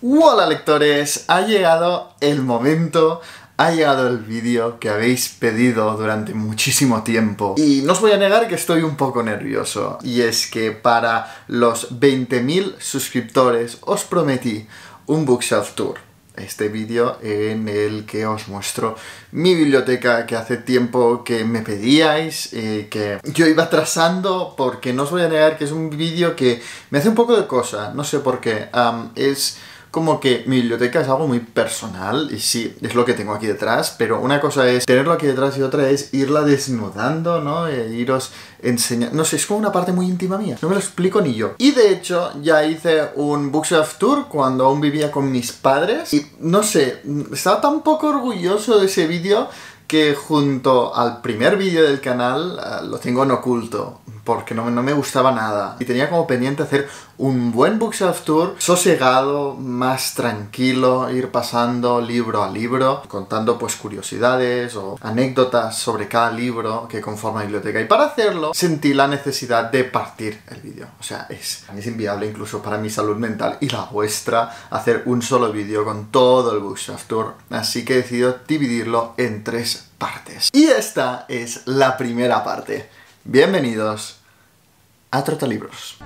Hola lectores, ha llegado el momento, ha llegado el vídeo que habéis pedido durante muchísimo tiempo. Y no os voy a negar que estoy un poco nervioso. Y es que para los 20.000 suscriptores os prometí un Bookshelf Tour. Este vídeo en el que os muestro mi biblioteca que hace tiempo que me pedíais, que yo iba trazando, porque no os voy a negar que es un vídeo que me hace un poco de cosa, no sé por qué. Es como que mi biblioteca es algo muy personal, y sí, es lo que tengo aquí detrás, pero una cosa es tenerlo aquí detrás y otra es irla desnudando, ¿no? Iros enseñando, no sé, es como una parte muy íntima mía, no me lo explico ni yo. Y de hecho, ya hice un Bookshelf Tour cuando aún vivía con mis padres, y no sé, estaba tan poco orgulloso de ese vídeo que junto al primer vídeo del canal lo tengo en oculto, porque no me gustaba nada. Y tenía como pendiente hacer un buen Bookshelf Tour, sosegado, más tranquilo, ir pasando libro a libro, contando pues curiosidades o anécdotas sobre cada libro que conforma la biblioteca. Y para hacerlo, sentí la necesidad de partir el vídeo. O sea, es inviable incluso para mi salud mental y la vuestra hacer un solo vídeo con todo el Bookshelf Tour. Así que he decidido dividirlo en 3 partes. Y esta es la primera parte. Bienvenidos a Trotalibros.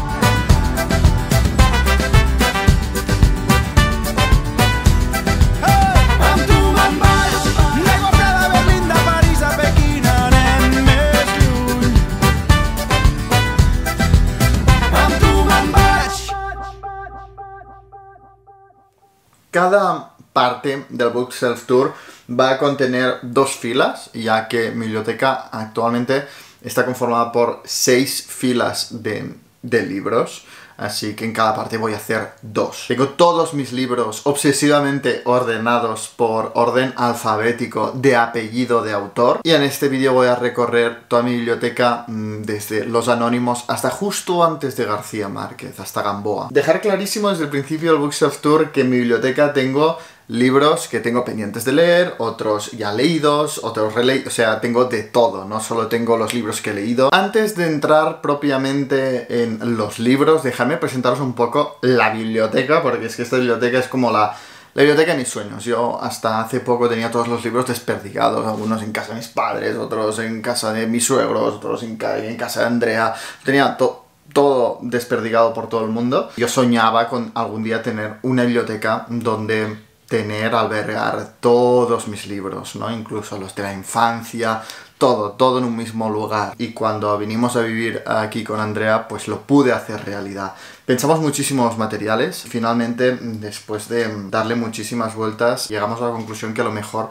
Cada parte del Bookshelf Tour va a contener 2 filas, ya que mi biblioteca actualmente está conformada por 6 filas de libros, así que en cada parte voy a hacer 2. Tengo todos mis libros obsesivamente ordenados por orden alfabético de apellido de autor, y en este vídeo voy a recorrer toda mi biblioteca desde Los Anónimos hasta justo antes de García Márquez, hasta Gamboa. Dejar clarísimo desde el principio del Bookshelf Tour que en mi biblioteca tengo libros que tengo pendientes de leer, otros ya leídos, otros releídos, o sea, tengo de todo, no solo tengo los libros que he leído. Antes de entrar propiamente en los libros, dejadme presentaros un poco la biblioteca, porque es que esta biblioteca es como la biblioteca de mis sueños. Yo hasta hace poco tenía todos los libros desperdigados, algunos en casa de mis padres, otros en casa de mis suegros, otros en casa de Andrea. Tenía todo desperdigado por todo el mundo. Yo soñaba con algún día tener una biblioteca donde albergar todos mis libros, ¿no? Incluso los de la infancia, todo en un mismo lugar. Y cuando vinimos a vivir aquí con Andrea, pues lo pude hacer realidad. Pensamos muchísimos materiales. Finalmente, después de darle muchísimas vueltas, llegamos a la conclusión que a lo mejor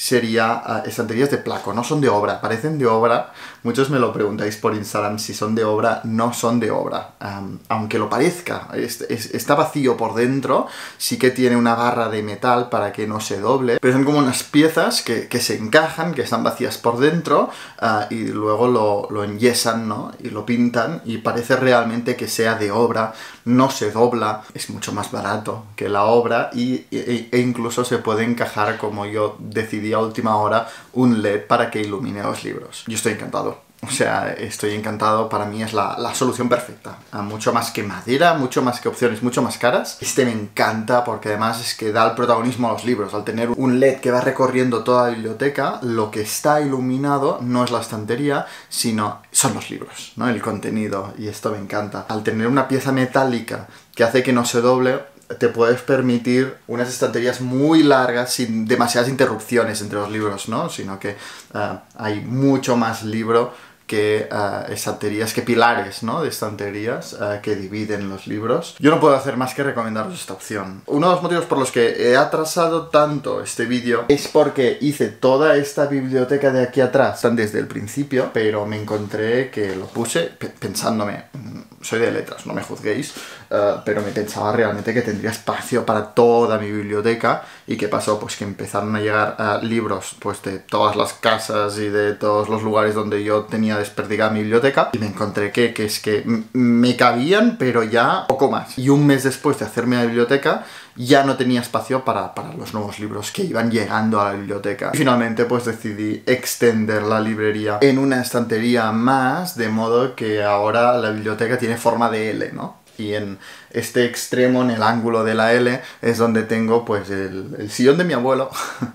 sería estanterías de placo. No son de obra, parecen de obra. Muchos me lo preguntáis por Instagram si son de obra. No son de obra, aunque lo parezca. Está vacío por dentro, sí que tiene una barra de metal para que no se doble, pero son como unas piezas que se encajan, que están vacías por dentro, y luego lo enyesan, ¿no? Y lo pintan, y parece realmente que sea de obra. No se dobla, es mucho más barato que la obra, e incluso se puede encajar, como yo decidí a última hora, un LED para que ilumine los libros. Yo estoy encantado. O sea, estoy encantado, para mí es la solución perfecta. Mucho más que madera, mucho más que opciones, mucho más caras. Este me encanta porque además es que da el protagonismo a los libros. Al tener un LED que va recorriendo toda la biblioteca, lo que está iluminado no es la estantería, sino son los libros, ¿no? El contenido, y esto me encanta. Al tener una pieza metálica que hace que no se doble, te puedes permitir unas estanterías muy largas sin demasiadas interrupciones entre los libros, ¿no? Sino que hay mucho más libro que estanterías, que pilares, ¿no? De estanterías que dividen los libros. Yo no puedo hacer más que recomendaros esta opción. Uno de los motivos por los que he atrasado tanto este vídeo es porque hice toda esta biblioteca de aquí atrás desde el principio, pero me encontré que lo puse pensándome, soy de letras, no me juzguéis, pero me pensaba realmente que tendría espacio para toda mi biblioteca. ¿Y qué pasó? Pues que empezaron a llegar libros pues de todas las casas y de todos los lugares donde yo tenía desperdigada mi biblioteca, y me encontré que es que me cabían, pero ya poco más. Y un mes después de hacerme la biblioteca, ya no tenía espacio para los nuevos libros que iban llegando a la biblioteca. Y finalmente pues decidí extender la librería en una estantería más, de modo que ahora la biblioteca tiene forma de L, ¿no? Y en este extremo, en el ángulo de la L, es donde tengo pues el sillón de mi abuelo,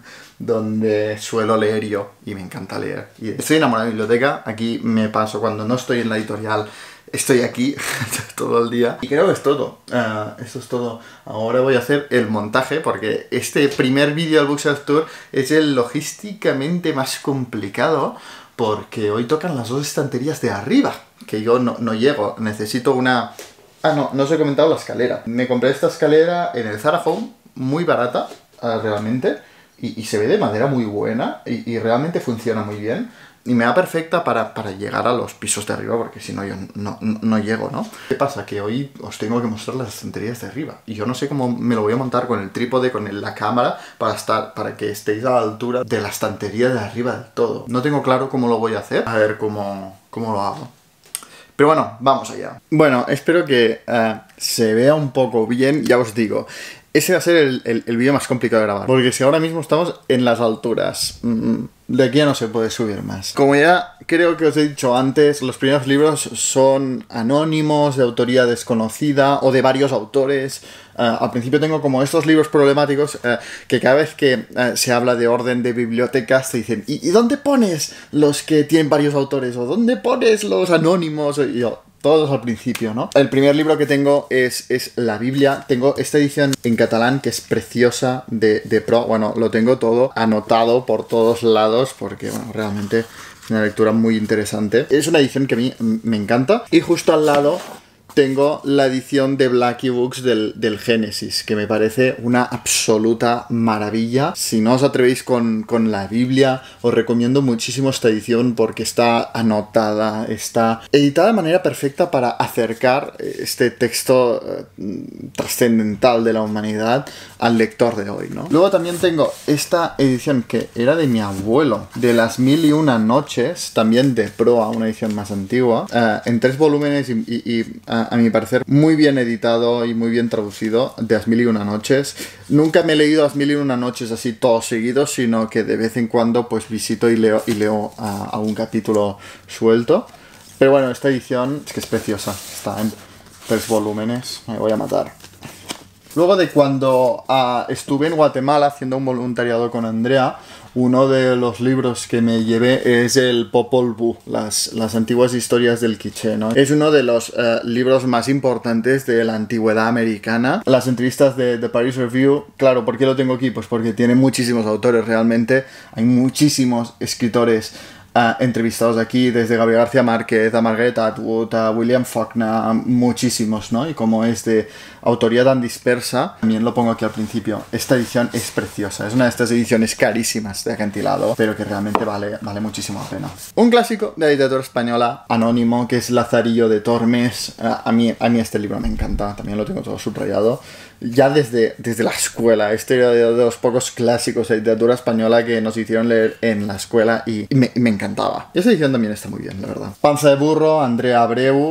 donde suelo leer yo, y me encanta leer. Y estoy enamorado de la biblioteca, aquí me paso cuando no estoy en la editorial, estoy aquí todo el día. Y creo que es todo, esto es todo. Ahora voy a hacer el montaje, porque este primer vídeo del Bookshelf Tour es el logísticamente más complicado, porque hoy tocan las dos estanterías de arriba, que yo no llego, necesito una... Ah, no os he comentado la escalera. Me compré esta escalera en el Zara Home, muy barata, realmente, y se ve de madera muy buena, y realmente funciona muy bien. Y me da perfecta para llegar a los pisos de arriba, porque si no yo no llego, ¿no? ¿Qué pasa? Que hoy os tengo que mostrar las estanterías de arriba. Y yo no sé cómo me lo voy a montar con el trípode, con la cámara, para que estéis a la altura de la estantería de arriba del todo. No tengo claro cómo lo voy a hacer. A ver cómo lo hago. Pero bueno, vamos allá. Bueno, espero que se vea un poco bien, ya os digo. Ese va a ser el vídeo más complicado de grabar. Porque si ahora mismo estamos en las alturas, de aquí ya no se puede subir más. Como ya creo que os he dicho antes, los primeros libros son anónimos, de autoría desconocida o de varios autores. Al principio tengo como estos libros problemáticos que cada vez que se habla de orden de bibliotecas te dicen ¿y dónde pones los que tienen varios autores? ¿O dónde pones los anónimos? Y yo, todos al principio, ¿no? El primer libro que tengo es la Biblia. Tengo esta edición en catalán que es preciosa de Pro. Bueno, lo tengo todo anotado por todos lados porque, bueno, realmente es una lectura muy interesante. Es una edición que a mí me encanta. Y justo al lado tengo la edición de Blackie Books del Génesis, que me parece una absoluta maravilla. Si no os atrevéis con la Biblia, os recomiendo muchísimo esta edición porque está anotada, está editada de manera perfecta para acercar este texto trascendental de la humanidad al lector de hoy, ¿no? Luego también tengo esta edición que era de mi abuelo, de Las Mil y Una Noches, también de Proa, una edición más antigua, en 3 volúmenes y a mi parecer muy bien editado y muy bien traducido, de Las Mil y Una Noches. Nunca me he leído Las Mil y Una Noches así todos seguidos, sino que de vez en cuando pues visito y leo algún capítulo suelto. Pero bueno, esta edición es que es preciosa, está en 3 volúmenes, me voy a matar. Luego de cuando estuve en Guatemala haciendo un voluntariado con Andrea, uno de los libros que me llevé es el Popol Vuh, las antiguas historias del Quiché, ¿no? Es uno de los libros más importantes de la antigüedad americana. Las entrevistas de Paris Review, claro, ¿por qué lo tengo aquí? Pues porque tiene muchísimos autores, realmente. Hay muchísimos escritores entrevistados aquí, desde Gabriel García Márquez, a Margaret Atwood, a William Faulkner, muchísimos, ¿no? Y como es de autoría tan dispersa, también lo pongo aquí al principio. Esta edición es preciosa, es una de estas ediciones carísimas de acantilado, pero que realmente vale muchísimo la pena. Un clásico de la literatura española, anónimo, que es Lazarillo de Tormes. A mí este libro me encanta, también lo tengo todo subrayado. Ya desde la escuela, este era de los pocos clásicos de literatura española que nos hicieron leer en la escuela y me encantaba. Y esta edición también está muy bien, la verdad. Panza de burro, Andrea Abreu,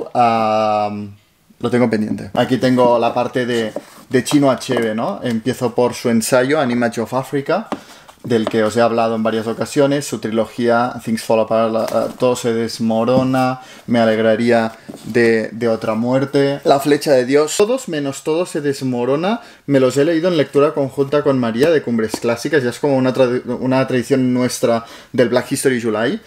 lo tengo pendiente. Aquí tengo la parte de Chinua Achebe, ¿no? Empiezo por su ensayo, An Image of Africa, del que os he hablado en varias ocasiones, su trilogía Things Fall Apart, Todo se desmorona, Me alegraría de otra muerte, La flecha de Dios. Todos menos Todo se desmorona me los he leído en lectura conjunta con María de Cumbres Clásicas, ya es como una tradición nuestra del Black History July.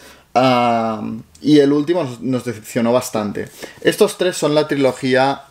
Y el último nos decepcionó bastante. Estos 3 son la trilogía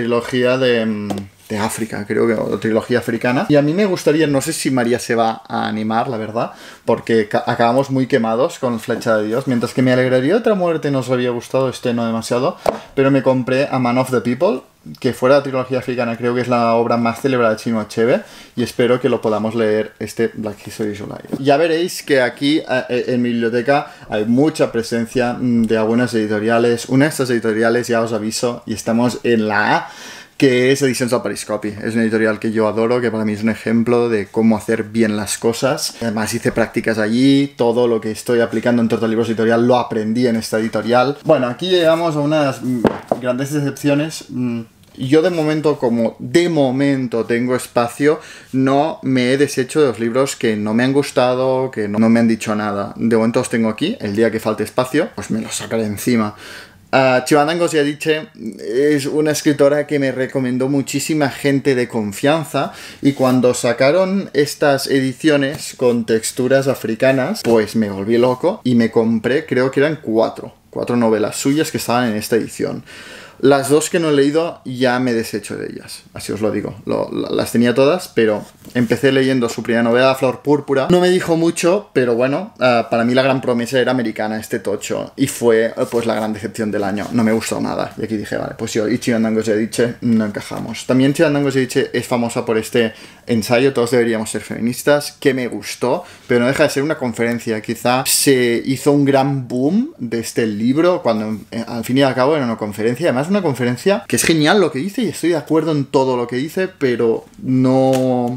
de África, creo que, o trilogía africana. Y a mí me gustaría, no sé si María se va a animar, la verdad, porque acabamos muy quemados con Flecha de Dios, mientras que Me alegraría de otra muerte nos había gustado, no demasiado, pero me compré A Man of the People, que fuera la trilogía africana creo que es la obra más celebrada de Chinua Achebe, y espero que lo podamos leer Black History July. Ya veréis que aquí en mi biblioteca hay mucha presencia de algunas editoriales. Una de estas editoriales, ya os aviso, y estamos en la A, que es Edicions del Periscopi. Es una editorial que yo adoro, que para mí es un ejemplo de cómo hacer bien las cosas. Además hice prácticas allí, todo lo que estoy aplicando en Total Libros Editorial lo aprendí en esta editorial. Bueno, aquí llegamos a unas grandes decepciones. Yo de momento, como de momento tengo espacio, no me he deshecho de los libros que no me han gustado, que no me han dicho nada. De momento los tengo aquí, el día que falte espacio, pues me los sacaré encima. Chimamanda Ngozi Adichie es una escritora que me recomendó muchísima gente de confianza, y cuando sacaron estas ediciones con texturas africanas, pues me volví loco y me compré, creo que eran cuatro novelas suyas que estaban en esta edición. Las dos que no he leído ya me deshecho de ellas, así os lo digo. Las tenía todas, pero empecé leyendo su primera novela, Flor Púrpura. No me dijo mucho, pero bueno, para mí la gran promesa era americana, este tocho. Y fue pues la gran decepción del año. No me gustó nada. Y aquí dije, vale, pues yo y Chimamanda Ngozi Adichie no encajamos. También Chimamanda Ngozi Adichie es famosa por este ensayo, Todos deberíamos ser feministas, que me gustó, pero no deja de ser una conferencia. Quizá se hizo un gran boom de este libro cuando al fin y al cabo era una conferencia. Además, una conferencia que es genial lo que dice y estoy de acuerdo en todo lo que dice, pero no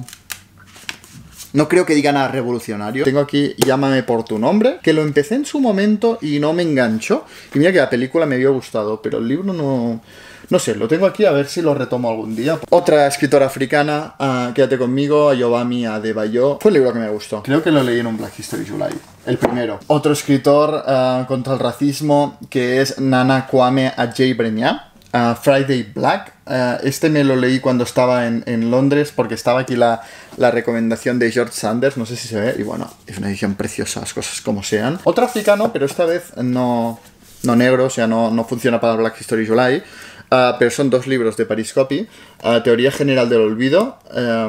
creo que diga nada revolucionario. Tengo aquí Llámame por tu nombre, que lo empecé en su momento y no me enganchó. Y mira que la película me había gustado, pero el libro no sé, lo tengo aquí, a ver si lo retomo algún día. Otra escritora africana, Quédate conmigo, Ayobami Adebayo. Fue el libro que me gustó. Creo que lo leí en un Black History July. El primero. Otro escritor contra el racismo, que es Nana Kwame Adjei-Brenyah. Friday Black. Este me lo leí cuando estaba en Londres, porque estaba aquí la recomendación de George Sanders, no sé si se ve, y bueno, es una edición preciosa, las cosas como sean. Otro africano, pero esta vez no negro, o sea, no funciona para Black History July. Pero son dos libros de Paris Copy, Teoría General del Olvido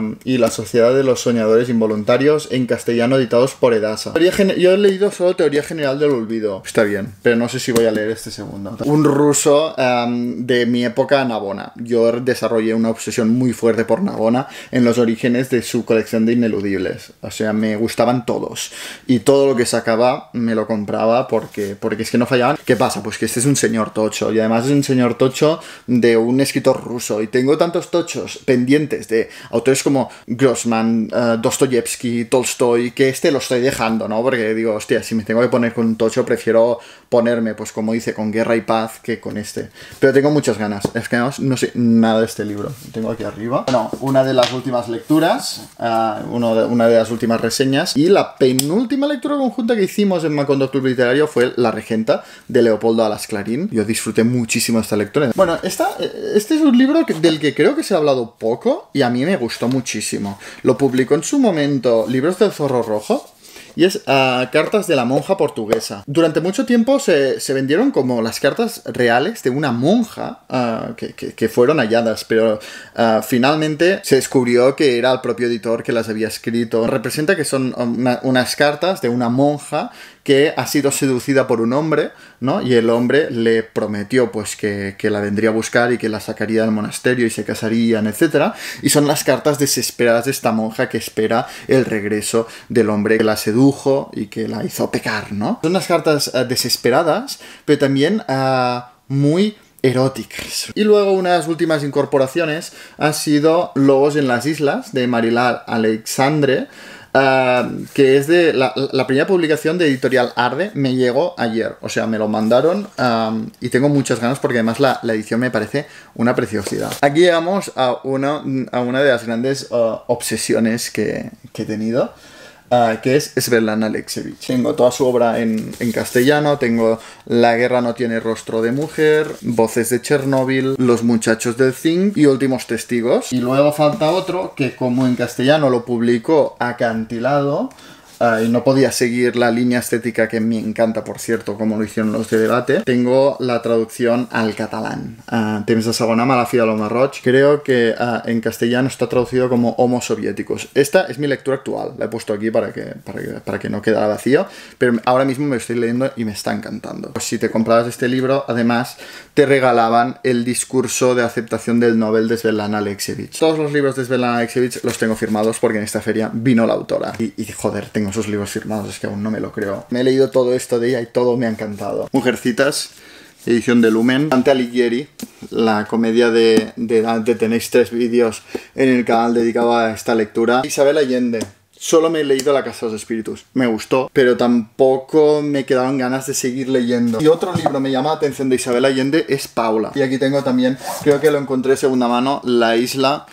y La Sociedad de los Soñadores Involuntarios, en castellano, editados por Edasa. Yo he leído solo Teoría General del Olvido, está bien, pero no sé si voy a leer este segundo. Un ruso de mi época, Navona. Yo desarrollé una obsesión muy fuerte por Navona en los orígenes de su colección de ineludibles. O sea, me gustaban todos, y todo lo que sacaba me lo compraba porque es que no fallaban. ¿Qué pasa? Pues que este es un señor tocho, y además es un señor tocho de un escritor ruso, y tengo tantos tochos pendientes de autores como Grossman, Dostoyevsky, Tolstoy, que lo estoy dejando, ¿no? Porque digo, hostia, si me tengo que poner con un tocho, prefiero ponerme, pues como dice, con Guerra y Paz que con este. Pero tengo muchas ganas. Es que no sé nada de este libro. Lo tengo aquí arriba. Bueno, una de las últimas lecturas, una de las últimas reseñas, y la penúltima lectura conjunta que hicimos en Macondo Club Literario fue La Regenta, de Leopoldo Alas Clarín. Yo disfruté muchísimo esta lectura. Bueno, este es un libro del que creo que se ha hablado poco y a mí me gustó muchísimo. Lo publicó en su momento Libros del Zorro Rojo, y es Cartas de la monja portuguesa. Durante mucho tiempo se vendieron como las cartas reales de una monja que fueron halladas, pero finalmente se descubrió que era el propio editor que las había escrito. Representa que son unas cartas de una monja que ha sido seducida por un hombre, ¿no? Y el hombre le prometió pues que la vendría a buscar y que la sacaría del monasterio y se casarían, etc. Y son las cartas desesperadas de esta monja que espera el regreso del hombre que la sedujo y que la hizo pecar, ¿no? Son unas cartas desesperadas, pero también muy eróticas. Y luego una de las últimas incorporaciones ha sido Lobos en las Islas, de Marilar Alexandre, que es de la primera publicación de Editorial Arde. Me llegó ayer, o sea, me lo mandaron, y tengo muchas ganas porque además la edición me parece una preciosidad. Aquí llegamos a una de las grandes obsesiones que he tenido, que es Svetlana Alexievich. Tengo toda su obra en castellano, tengo La guerra no tiene rostro de mujer, Voces de Chernóbil, Los muchachos del zinc y Últimos testigos. Y luego falta otro que, como en castellano lo publicó Acantilado, y no podía seguir la línea estética que me encanta, por cierto, como lo hicieron los de Debate. Tengo la traducción al catalán. Temps de segona mà, la fi de l'home roig. Creo que en castellano está traducido como Homo soviéticos. Esta es mi lectura actual. La he puesto aquí para que no quedara vacío, pero ahora mismo me lo estoy leyendo y me está encantando. Pues si te comprabas este libro, además te regalaban el discurso de aceptación del Nobel de Svetlana Alexievich. Todos los libros de Svetlana Alexievich los tengo firmados porque en esta feria vino la autora. Y joder, tengo sus libros firmados, es que aún no me lo creo. Me he leído todo esto de ella y todo me ha encantado. Mujercitas, edición de Lumen. Dante Alighieri, la comedia de Dante. Tenéis 3 vídeos en el canal dedicado a esta lectura. Isabel Allende. Solo me he leído La Casa de los Espíritus. Me gustó, pero tampoco me quedaban ganas de seguir leyendo. Y otro libro me llama la atención de Isabel Allende es Paula. Y aquí tengo también, creo que lo encontré de segunda mano, La isla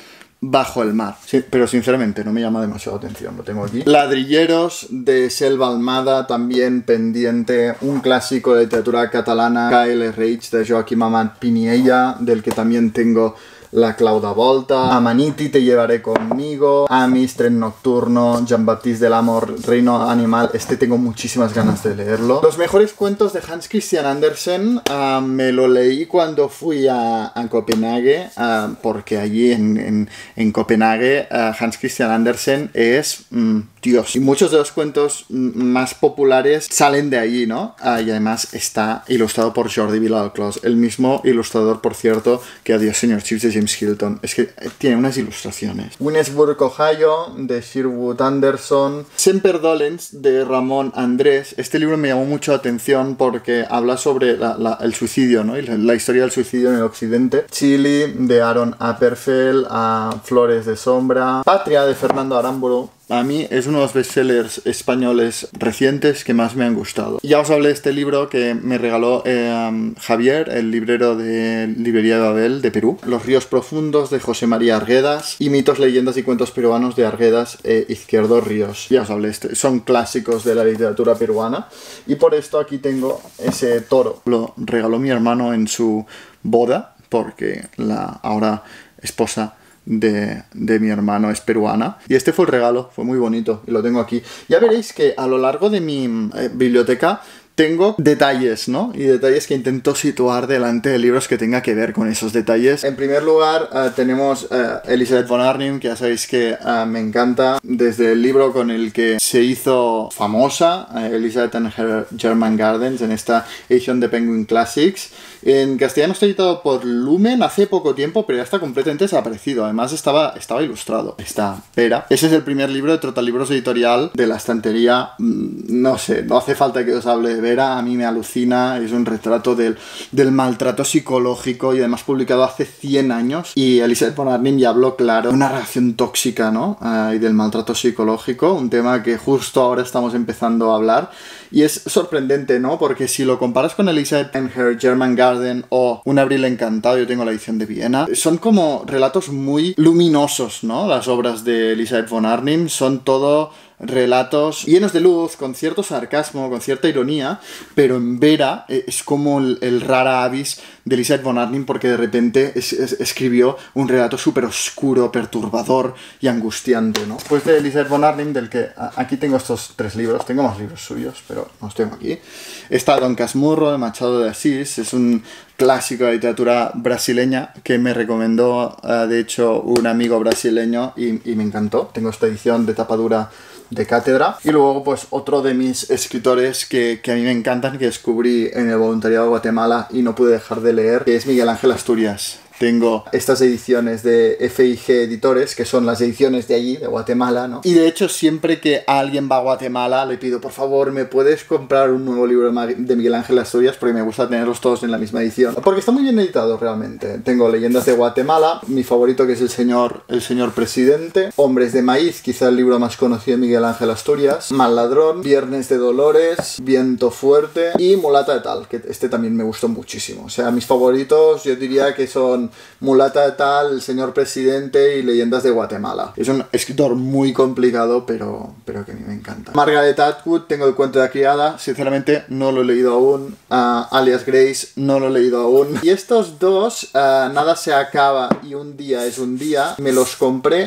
bajo el mar. Sí, pero sinceramente no me llama demasiado atención, lo tengo aquí. Ladrilleros de Selva Almada, también pendiente. Un clásico de literatura catalana, Kyle Reig, de Joaquim Amat Piniella, del que también tengo La clau de volta, Amaniti, Te llevaré conmigo, Amis, Tren nocturno, Jean-Baptiste del Amor, Reino animal. Este tengo muchísimas ganas de leerlo. Los mejores cuentos de Hans Christian Andersen, me lo leí cuando fui a Copenhague, porque allí en Copenhague Hans Christian Andersen es Dios. Y muchos de los cuentos más populares salen de allí, ¿no? Y además está ilustrado por Jordi Vilalclós, el mismo ilustrador, por cierto, que Adiós señor Chips de James Hilton. Es que tiene unas ilustraciones. Winnesburg, Ohio, de Sherwood Anderson. Semper Dolens, de Ramón Andrés. Este libro me llamó mucho la atención porque habla sobre el suicidio, ¿no? Y la historia del suicidio en el occidente. Chile, de Aaron Apperfeld, Flores de sombra. Patria, de Fernando Aramburu. A mí es uno de los bestsellers españoles recientes que más me han gustado. Ya os hablé de este libro que me regaló Javier, el librero de Librería de Babel de Perú. Los ríos profundos, de José María Arguedas. Y Mitos, leyendas y cuentos peruanos, de Arguedas Izquierdo Ríos. Ya os hablé, son clásicos de la literatura peruana. Y por esto aquí tengo ese toro. Lo regaló mi hermano en su boda, porque la ahora esposa de mi hermano es peruana, y este fue el regalo, fue muy bonito y lo tengo aquí. Ya veréis que a lo largo de mi biblioteca tengo detalles, ¿no? Y detalles que intento situar delante de libros que tenga que ver con esos detalles. En primer lugar, tenemos Elizabeth von Arnim, que ya sabéis que me encanta, desde el libro con el que se hizo famosa, Elizabeth and Her German Gardens, en esta edición de Penguin Classics. En castellano está editado por Lumen hace poco tiempo, pero ya está completamente desaparecido. Además estaba ilustrado. Esta pera. Ese es el primer libro de Trotalibros Editorial de la estantería. No sé, no hace falta que os hable de Vera. A mí me alucina. Es un retrato del maltrato psicológico, y además publicado hace 100 años. Y Elizabeth von Arnim ya habló claro de una relación tóxica, ¿no? Y del maltrato psicológico. Un tema que justo ahora estamos empezando a hablar. Y es sorprendente, ¿no? Porque si lo comparas con Elizabeth and Her German Garden o Un abril encantado, yo tengo la edición de Viena, son como relatos muy luminosos, ¿no? Las obras de Elizabeth von Arnim son todo relatos llenos de luz, con cierto sarcasmo, con cierta ironía, pero en Vera es como el rara avis de Elizabeth von Arnim, porque de repente escribió un relato súper oscuro, perturbador y angustiante, ¿no? Después de Elizabeth von Arnim, del que aquí tengo estos 3 libros, tengo más libros suyos, pero no los tengo aquí. Está Don Casmurro, de Machado de Asís, es un clásico de literatura brasileña que me recomendó, de hecho, un amigo brasileño y me encantó. Tengo esta edición de tapadura de cátedra. Y luego, pues, otro de mis escritores que a mí me encantan, que descubrí en el voluntariado de Guatemala y no pude dejar de leer, que es Miguel Ángel Asturias. Tengo estas ediciones de FIG Editores, que son las ediciones de allí, de Guatemala, ¿no? Y de hecho, siempre que alguien va a Guatemala, le pido, por favor, ¿me puedes comprar un nuevo libro de Miguel Ángel Asturias? Porque me gusta tenerlos todos en la misma edición. Porque está muy bien editado, realmente. Tengo Leyendas de Guatemala, mi favorito, que es el señor Presidente, Hombres de Maíz, quizá el libro más conocido de Miguel Ángel Asturias, Mal Ladrón, Viernes de Dolores, Viento Fuerte y Mulata de Tal, que este también me gustó muchísimo. O sea, mis favoritos, yo diría que son Mulata de Tal, El señor Presidente y Leyendas de Guatemala. Es un escritor muy complicado, pero que a mí me encanta. Margaret Atwood, tengo El cuento de la criada, sinceramente no lo he leído aún. Alias Grace, no lo he leído aún. Y estos dos, Nada se acaba y Un día es un día, me los compré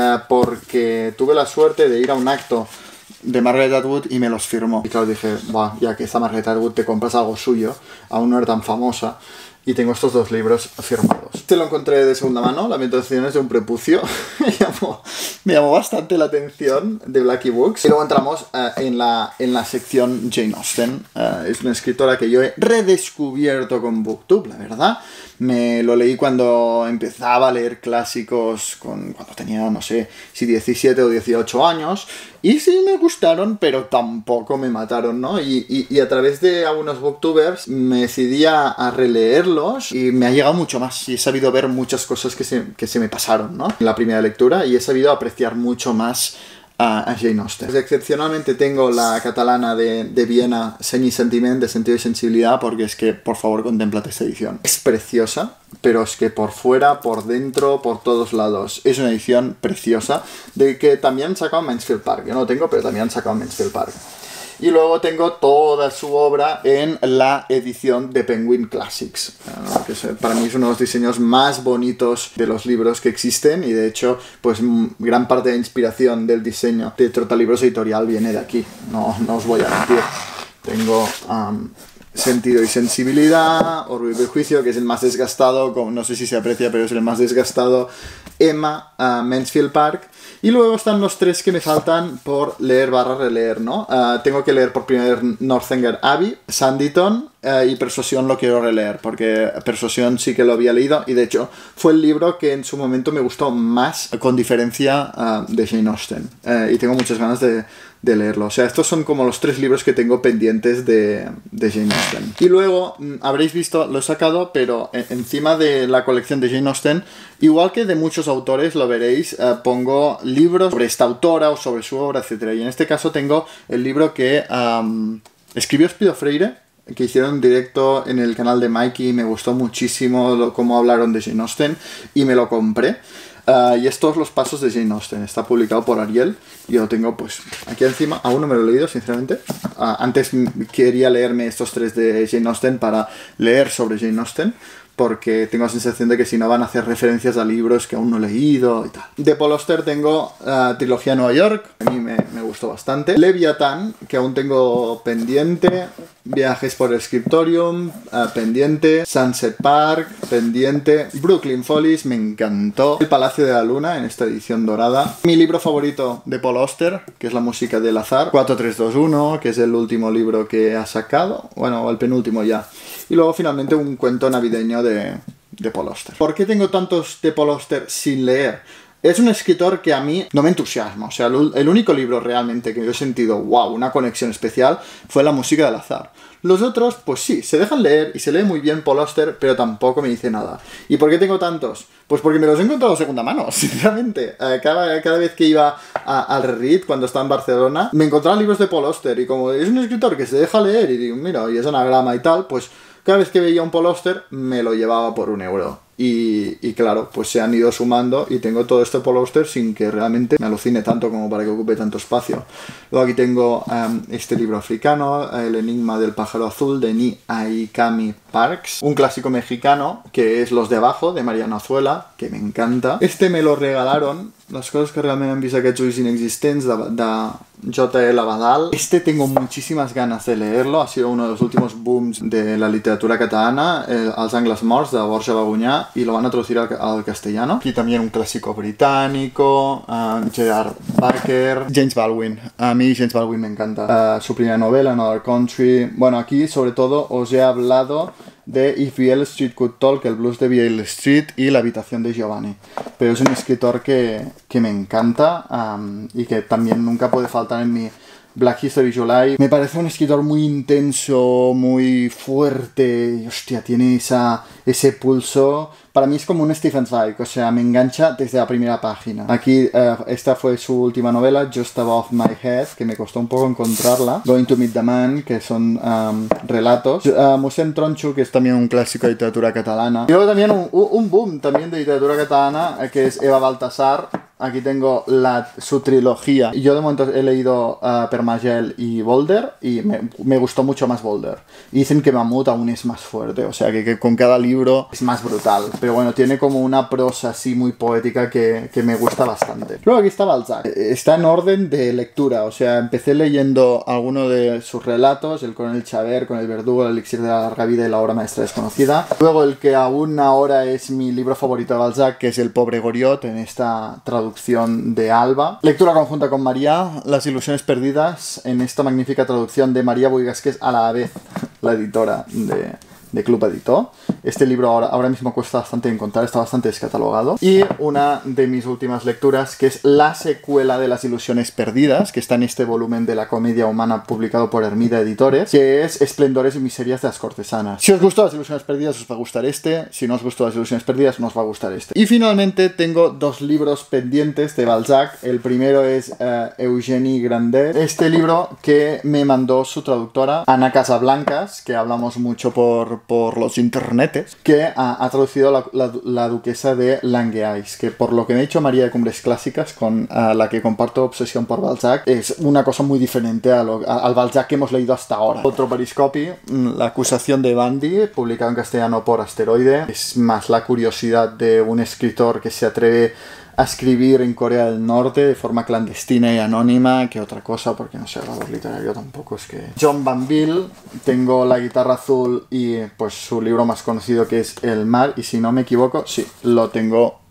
porque tuve la suerte de ir a un acto de Margaret Atwood y me los firmó. Y claro, dije, buah, ya que está Margaret Atwood, te compras algo suyo, aún no era tan famosa. Y tengo estos 2 libros firmados. Este lo encontré de segunda mano, Lamentaciones de un prepucio. me llamó bastante la atención, de Blackie Books. Y luego entramos en la sección Jane Austen. Es una escritora que yo he redescubierto con BookTube, la verdad. Me lo leí cuando empezaba a leer clásicos, cuando tenía, no sé, si 17 o 18 años. Y sí me gustaron, pero tampoco me mataron, ¿no? Y a través de algunos booktubers me decidí a releerlos y me ha llegado mucho más. Y he sabido ver muchas cosas que se me pasaron, ¿no? En la primera lectura, y he sabido apreciar mucho más a Jane Austen. Excepcionalmente tengo la catalana de Viena, Seny y Sentiment, de Sentido y Sensibilidad, porque es que, por favor, contémplate esta edición. Es preciosa, pero es que por fuera, por dentro, por todos lados, es una edición preciosa, de que también han sacado Mansfield Park. Yo no lo tengo, pero también han sacado Mansfield Park. Y luego tengo toda su obra en la edición de Penguin Classics, que para mí es uno de los diseños más bonitos de los libros que existen, y de hecho, pues gran parte de la inspiración del diseño de Trotalibros Editorial viene de aquí, no os voy a mentir. Tengo Sentido y Sensibilidad, Orgullo y Prejuicio, que es el más desgastado, no sé si se aprecia, pero es el más desgastado, Emma, Mansfield Park. Y luego están los tres que me faltan por leer / releer, ¿no? Tengo que leer por primera vez Northanger Abbey, Sanditon, y Persuasión lo quiero releer, porque Persuasión sí que lo había leído, y de hecho fue el libro que en su momento me gustó más, con diferencia, de Jane Austen. Y tengo muchas ganas de leerlo. O sea, estos son como los 3 libros que tengo pendientes de Jane Austen. Y luego, habréis visto, lo he sacado, pero encima de la colección de Jane Austen, igual que de muchos autores, lo veréis, pongo libros sobre esta autora o sobre su obra, etc. Y en este caso tengo el libro que escribió Espido Freire, que hicieron en directo en el canal de Mikey, y me gustó muchísimo cómo hablaron de Jane Austen, y me lo compré. Y es Todos los pasos de Jane Austen, está publicado por Ariel, y yo lo tengo pues aquí encima. Aún no me lo he leído, sinceramente. Antes quería leerme estos 3 de Jane Austen para leer sobre Jane Austen, porque tengo la sensación de que si no van a hacer referencias a libros que aún no he leído y tal. De Paul Auster tengo Trilogía Nueva York, a mí me gustó bastante. Leviatán, que aún tengo pendiente. Viajes por el Scriptorium, pendiente. Sunset Park, pendiente. Brooklyn Follies, me encantó. El Palacio de la Luna, en esta edición dorada. Mi libro favorito de Paul Auster, que es La música del azar. 4321, que es el último libro que ha sacado. Bueno, el penúltimo ya. Y luego finalmente un cuento navideño de Paul Auster. ¿Por qué tengo tantos de Paul Auster sin leer? Es un escritor que a mí no me entusiasma. O sea, el único libro realmente que yo he sentido, wow, una conexión especial, fue La música del azar. Los otros, pues sí, se dejan leer y se lee muy bien Paul Auster, pero tampoco me dice nada. ¿Y por qué tengo tantos? Pues porque me los he encontrado de segunda mano, sinceramente. Cada vez que iba al Reread, cuando estaba en Barcelona, me encontraba libros de Paul Auster, y como es un escritor que se deja leer y digo, mira, y es anagrama y tal, pues cada vez que veía un Paul Auster me lo llevaba por €1. Y claro, pues se han ido sumando y tengo todo este Paul Auster sin que realmente me alucine tanto como para que ocupe tanto espacio. Luego aquí tengo este libro africano, El enigma del pájaro azul, de Ni Aikami Parks. Un clásico mexicano, que es Los de abajo, de Mariano Azuela, que me encanta. Este me lo regalaron, Les coses que realment han vist aquests ulls inexistents, de J.L. Abadal. Este tengo muchísimas ganas de leerlo, ha sido uno de los últimos booms de la literatura catalana, Els angles morts, de Borja Bagunyà, y lo van a traducir al castellano. Aquí también un clásico británico, Gerard Baker, James Baldwin. A mí James Baldwin me encanta. Su primera novela, Another Country. Bueno, aquí sobre todo os he hablado de If Beale Street Could Talk, el blues de Beale Street, y La habitación de Giovanni. Pero es un escritor que me encanta, y que también nunca puede faltar en mi Black History July. Me parece un escritor muy intenso, muy fuerte, y hostia, tiene ese pulso. Para mí es como un Stephen Zweig, o sea, me engancha desde la primera página. Aquí, esta fue su última novela, Just Above My Head, que me costó un poco encontrarla. Going to Meet the Man, que son relatos. Mossèn Tronxo, que es también un clásico de literatura catalana. Y luego también un boom también de literatura catalana, que es Eva Baltasar. Aquí tengo su trilogía. Yo de momento he leído Permagel y Boulder, y me gustó mucho más Boulder. Y dicen que Mamut aún es más fuerte, o sea que con cada libro es más brutal. Pero bueno, tiene como una prosa así muy poética que me gusta bastante. Luego aquí está Balzac. Está en orden de lectura, o sea, empecé leyendo alguno de sus relatos, El coronel Chabert, Con el verdugo, El elixir de la larga vida y La obra maestra desconocida. Luego el que aún ahora es mi libro favorito de Balzac, que es El pobre Goriot, en esta traducción de Alba. Lectura conjunta con María, Las ilusiones perdidas, en esta magnífica traducción de María Buigas, que es a la vez la editora de Club Editor. Este libro ahora mismo cuesta bastante encontrar, está bastante descatalogado. Y una de mis últimas lecturas, que es la secuela de Las ilusiones perdidas, que está en este volumen de la comedia humana publicado por Hermida Editores, que es Esplendores y miserias de las cortesanas. Si os gustó Las ilusiones perdidas, os va a gustar este. Si no os gustó Las ilusiones perdidas, no os va a gustar este. Y finalmente tengo dos libros pendientes de Balzac. El primero es Eugénie Grandet. Este libro que me mandó su traductora, Ana Casablancas, que hablamos mucho por los internetes, que ha traducido la duquesa de Langeais, que por lo que me ha dicho María de Cumbres Clásicas, con la que comparto obsesión por Balzac, es una cosa muy diferente al Balzac que hemos leído hasta ahora. Otro periscopi, La acusación de Bandy, publicado en castellano por Asteroide. Es más la curiosidad de un escritor que se atreve a escribir en Corea del Norte de forma clandestina y anónima que otra cosa, porque no sé, valor literario tampoco es que... John Banville, tengo La guitarra azul y pues su libro más conocido, que es El mar, y si no me equivoco, sí, lo tengo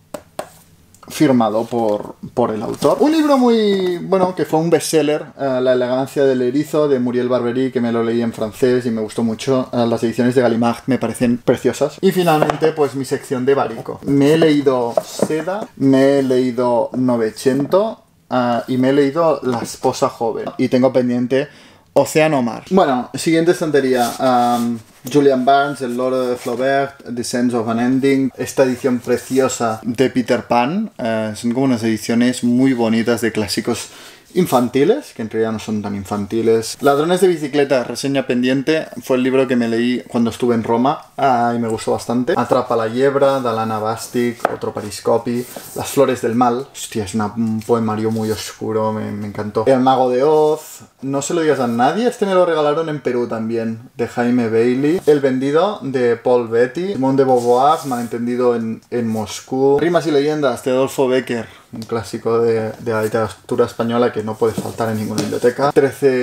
firmado por el autor. Un libro muy bueno, que fue un bestseller, La elegancia del erizo, de Muriel Barbery, que me lo leí en francés y me gustó mucho. Las ediciones de Gallimard me parecen preciosas. Y finalmente, pues mi sección de Barico. Me he leído Seda, me he leído Novecento y me he leído La esposa joven. Y tengo pendiente Océano Mar. Bueno, siguiente estantería. Julian Barnes, El loro de Flaubert, The Sense of an Ending. Esta edición preciosa de Peter Pan. Son como unas ediciones muy bonitas de clásicos infantiles, que en realidad no son tan infantiles. Ladrones de bicicleta, reseña pendiente. Fue el libro que me leí cuando estuve en Roma y me gustó bastante. Atrapa la hiebra, de Alana Bastic, otro periscopi. Las flores del mal, hostia, es un poemario muy oscuro, me encantó. El mago de Oz, No se lo digas a nadie, este me lo regalaron en Perú también, de Jaime Bailey. El vendido, de Paul Beatty. Simón de Beauvoir, malentendido en Moscú. Rimas y leyendas, de Adolfo Bécquer, un clásico de la literatura española que no puede faltar en ninguna biblioteca.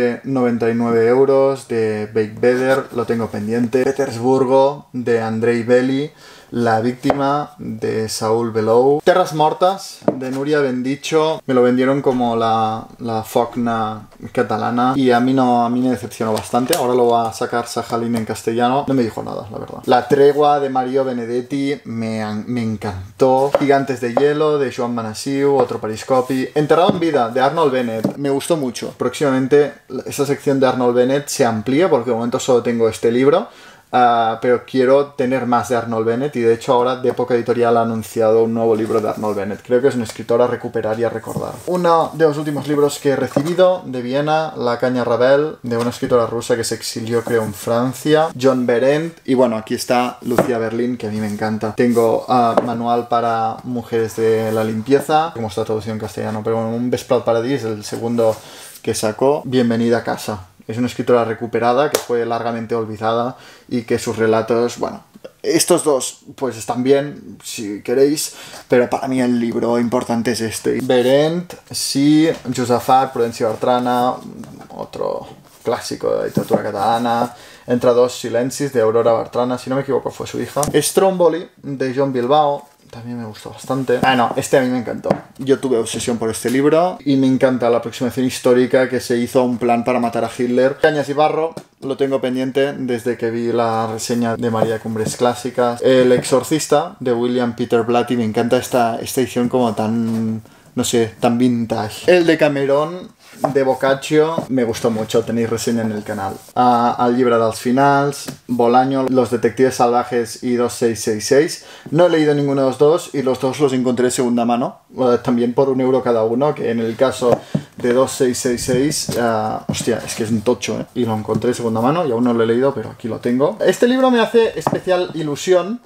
13,99 euros, de Beck Beder, lo tengo pendiente. Petersburgo, de Andrei Belli. La víctima, de Saúl Belou. Terras mortas, de Núria Bendicho. Me lo vendieron como la Faulkner catalana y a mí me decepcionó bastante. Ahora lo va a sacar Sajalín en castellano. No me dijo nada, la verdad. La tregua, de Mario Benedetti, me encantó. Gigantes de hielo, de Joan Manasiu, otro periscopi. Enterrado en vida, de Arnold Bennett, me gustó mucho. Próximamente esta sección de Arnold Bennett se amplía, porque de momento solo tengo este libro. Pero quiero tener más de Arnold Bennett, y de hecho ahora de Época Editorial ha anunciado un nuevo libro de Arnold Bennett. Creo que es un escritor a recuperar y a recordar. Uno de los últimos libros que he recibido, de Viena, La caña Ravel, de una escritora rusa que se exilió, creo, en Francia, John Berendt. Y bueno, aquí está Lucía Berlín, que a mí me encanta. Tengo Manual para mujeres de la limpieza, como está traducido en castellano, pero bueno, Un Vesprada Paradís, el segundo que sacó. Bienvenida a casa. Es una escritora recuperada que fue largamente olvidada y que sus relatos, bueno, estos dos pues están bien si queréis, pero para mí el libro importante es este. Berendt, sí, Josafat, Prudencia Bertrana, otro clásico de la literatura catalana. Entre dos silencis, de Aurora Bertrana, si no me equivoco fue su hija. Stromboli, de John Bilbao, también me gustó bastante. No, este a mí me encantó. Yo tuve obsesión por este libro y me encanta la aproximación histórica que se hizo a un plan para matar a Hitler. Cañas y barro, lo tengo pendiente desde que vi la reseña de María Cumbres Clásicas. El exorcista, de William Peter Blatty, me encanta esta edición como tan, no sé, tan vintage. El de Cameron, de Boccaccio, me gustó mucho, tenéis reseña en el canal. El llibre dels finals, Bolaño, Los detectives salvajes y 2666. No he leído ninguno de los dos y los dos los encontré de segunda mano, también por €1 cada uno, que en el caso de 2666, hostia, es que es un tocho, y lo encontré de segunda mano y aún no lo he leído, pero aquí lo tengo. Este libro me hace especial ilusión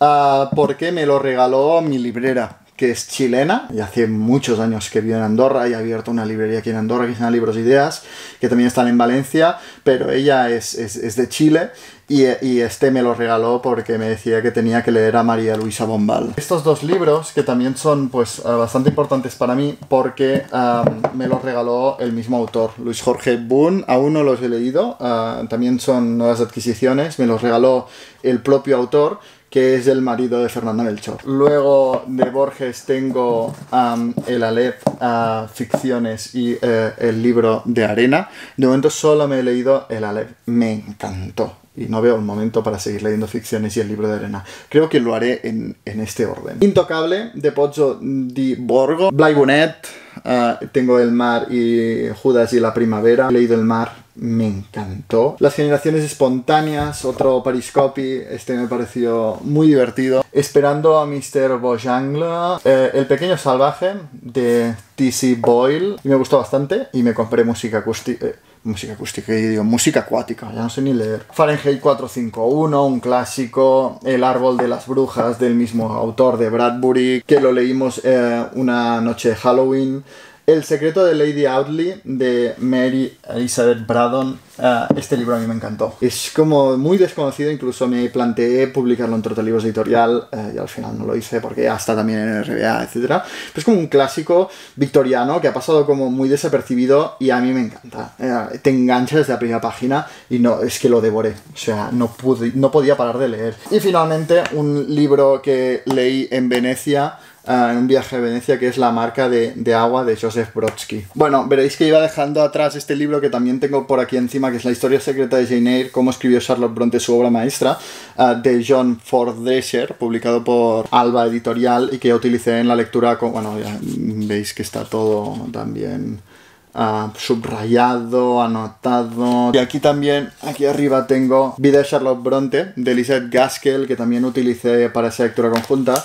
porque me lo regaló mi librera, que es chilena, y hace muchos años que vive en Andorra y ha abierto una librería aquí en Andorra que se llama Libros Ideas, que también están en Valencia, pero ella es de Chile, y este me lo regaló porque me decía que tenía que leer a María Luisa Bombal. Estos dos libros, que también son pues bastante importantes para mí, porque me los regaló el mismo autor, Luis Jorge Boon. Aún no los he leído, también son nuevas adquisiciones, me los regaló el propio autor, que es el marido de Fernanda Melchor. Luego de Borges tengo el Aleph, Ficciones y el libro de Arena. De momento solo me he leído el Aleph. Me encantó. Y no veo un momento para seguir leyendo Ficciones y el libro de Arena. Creo que lo haré en este orden. Intocable, de Pozzo di Borgo. Blai Bonet, tengo El mar y Judas y la primavera. He leído El mar, me encantó. Las generaciones espontáneas, otro Periscopi, este me pareció muy divertido. Esperando a Mr. Bojangle, El pequeño salvaje, de T.C. Boyle. Y me gustó bastante y me compré música acústica. Música acuática, ya no sé ni leer. Fahrenheit 451, un clásico. El árbol de las brujas, del mismo autor, de Bradbury, que lo leímos una noche de Halloween. El secreto de Lady Audley, de Mary Elizabeth Braddon. Este libro a mí me encantó. Es como muy desconocido, incluso me planteé publicarlo en Trotalibros Editorial y al final no lo hice porque ya está también en RBA, etc. Pero es como un clásico victoriano que ha pasado como muy desapercibido y a mí me encanta. Te enganchas desde la primera página y no, es que lo devoré. O sea, no podía parar de leer. Y finalmente, un libro que leí en Venecia, en un viaje a Venecia, que es La marca de agua, de Joseph Brodsky. Bueno, veréis que iba dejando atrás este libro que también tengo por aquí encima, que es La historia secreta de Jane Eyre, cómo escribió Charlotte Bronte su obra maestra, de John Ford Drescher, publicado por Alba Editorial, y que yo utilicé en la lectura bueno, ya veis que está todo también subrayado, anotado. Y aquí también, aquí arriba tengo Vida de Charlotte Bronte, de Elizabeth Gaskell, que también utilicé para esa lectura conjunta.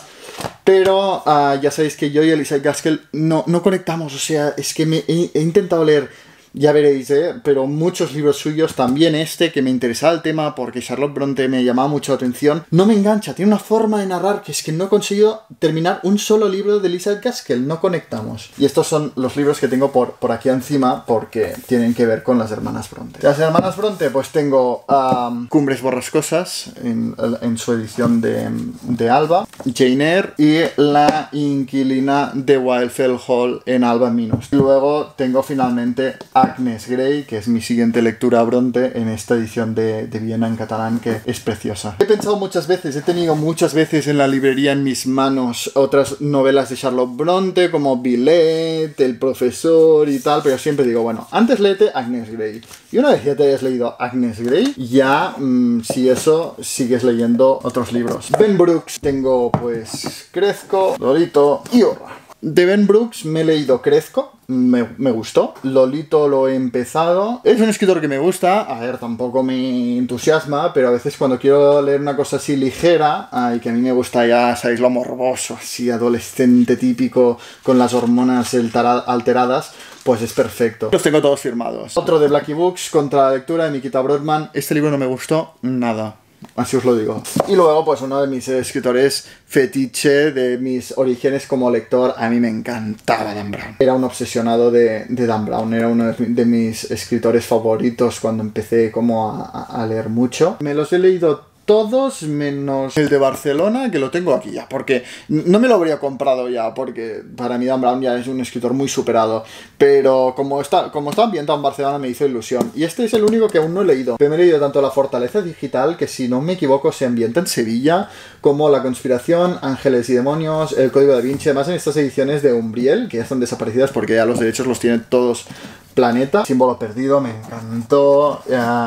Pero ya sabéis que yo y Elizabeth Gaskell no conectamos, o sea, es que he intentado leer, ya veréis, pero muchos libros suyos, también este, que me interesaba el tema porque Charlotte Bronte me llamaba mucho la atención. No me engancha, tiene una forma de narrar que es que no he conseguido terminar un solo libro de Elizabeth Gaskell, no conectamos. Y estos son los libros que tengo por aquí encima porque tienen que ver con las hermanas Bronte. Las hermanas Bronte, pues tengo Cumbres borrascosas en su edición de Alba, Jane Eyre y La inquilina de Wildfell Hall en Alba Minus. Y luego tengo finalmente Agnes Grey, que es mi siguiente lectura Bronte en esta edición de Viena en catalán, que es preciosa. He pensado muchas veces, he tenido muchas veces en la librería en mis manos otras novelas de Charlotte Bronte, como Villette, El profesor y tal, pero siempre digo, bueno, antes léete Agnes Grey. Y una vez ya te hayas leído Agnes Grey, ya, si eso, sigues leyendo otros libros. Ben Brooks, tengo pues Crezco, Lolito y Horra. De Ben Brooks me he leído Crezco, me gustó. Lolito lo he empezado. Es un escritor que me gusta, a ver, tampoco me entusiasma, pero a veces cuando quiero leer una cosa así ligera, y que a mí me gusta ya, sabéis, lo morboso, así adolescente típico, con las hormonas alteradas, pues es perfecto. Los tengo todos firmados. Otro de Blackie Books, Contra la lectura, de Nikita Brodman. Este libro no me gustó nada. Así os lo digo. Y luego, pues uno de mis escritores fetiche, de mis orígenes como lector, a mí me encantaba Dan Brown. Era un obsesionado de Dan Brown, era uno de mis escritores favoritos cuando empecé como a leer mucho. Me los he leído todos menos el de Barcelona, que lo tengo aquí ya, porque no me lo habría comprado ya, porque para mí Dan Brown ya es un escritor muy superado, pero como está ambientado en Barcelona me hizo ilusión, y este es el único que aún no he leído. Me he leído tanto La fortaleza digital, que si no me equivoco se ambienta en Sevilla, como La conspiración, Ángeles y demonios, El código da Vinci, además en estas ediciones de Umbriel, que ya están desaparecidas porque ya los derechos los tienen todos Planeta. Símbolo perdido, me encantó.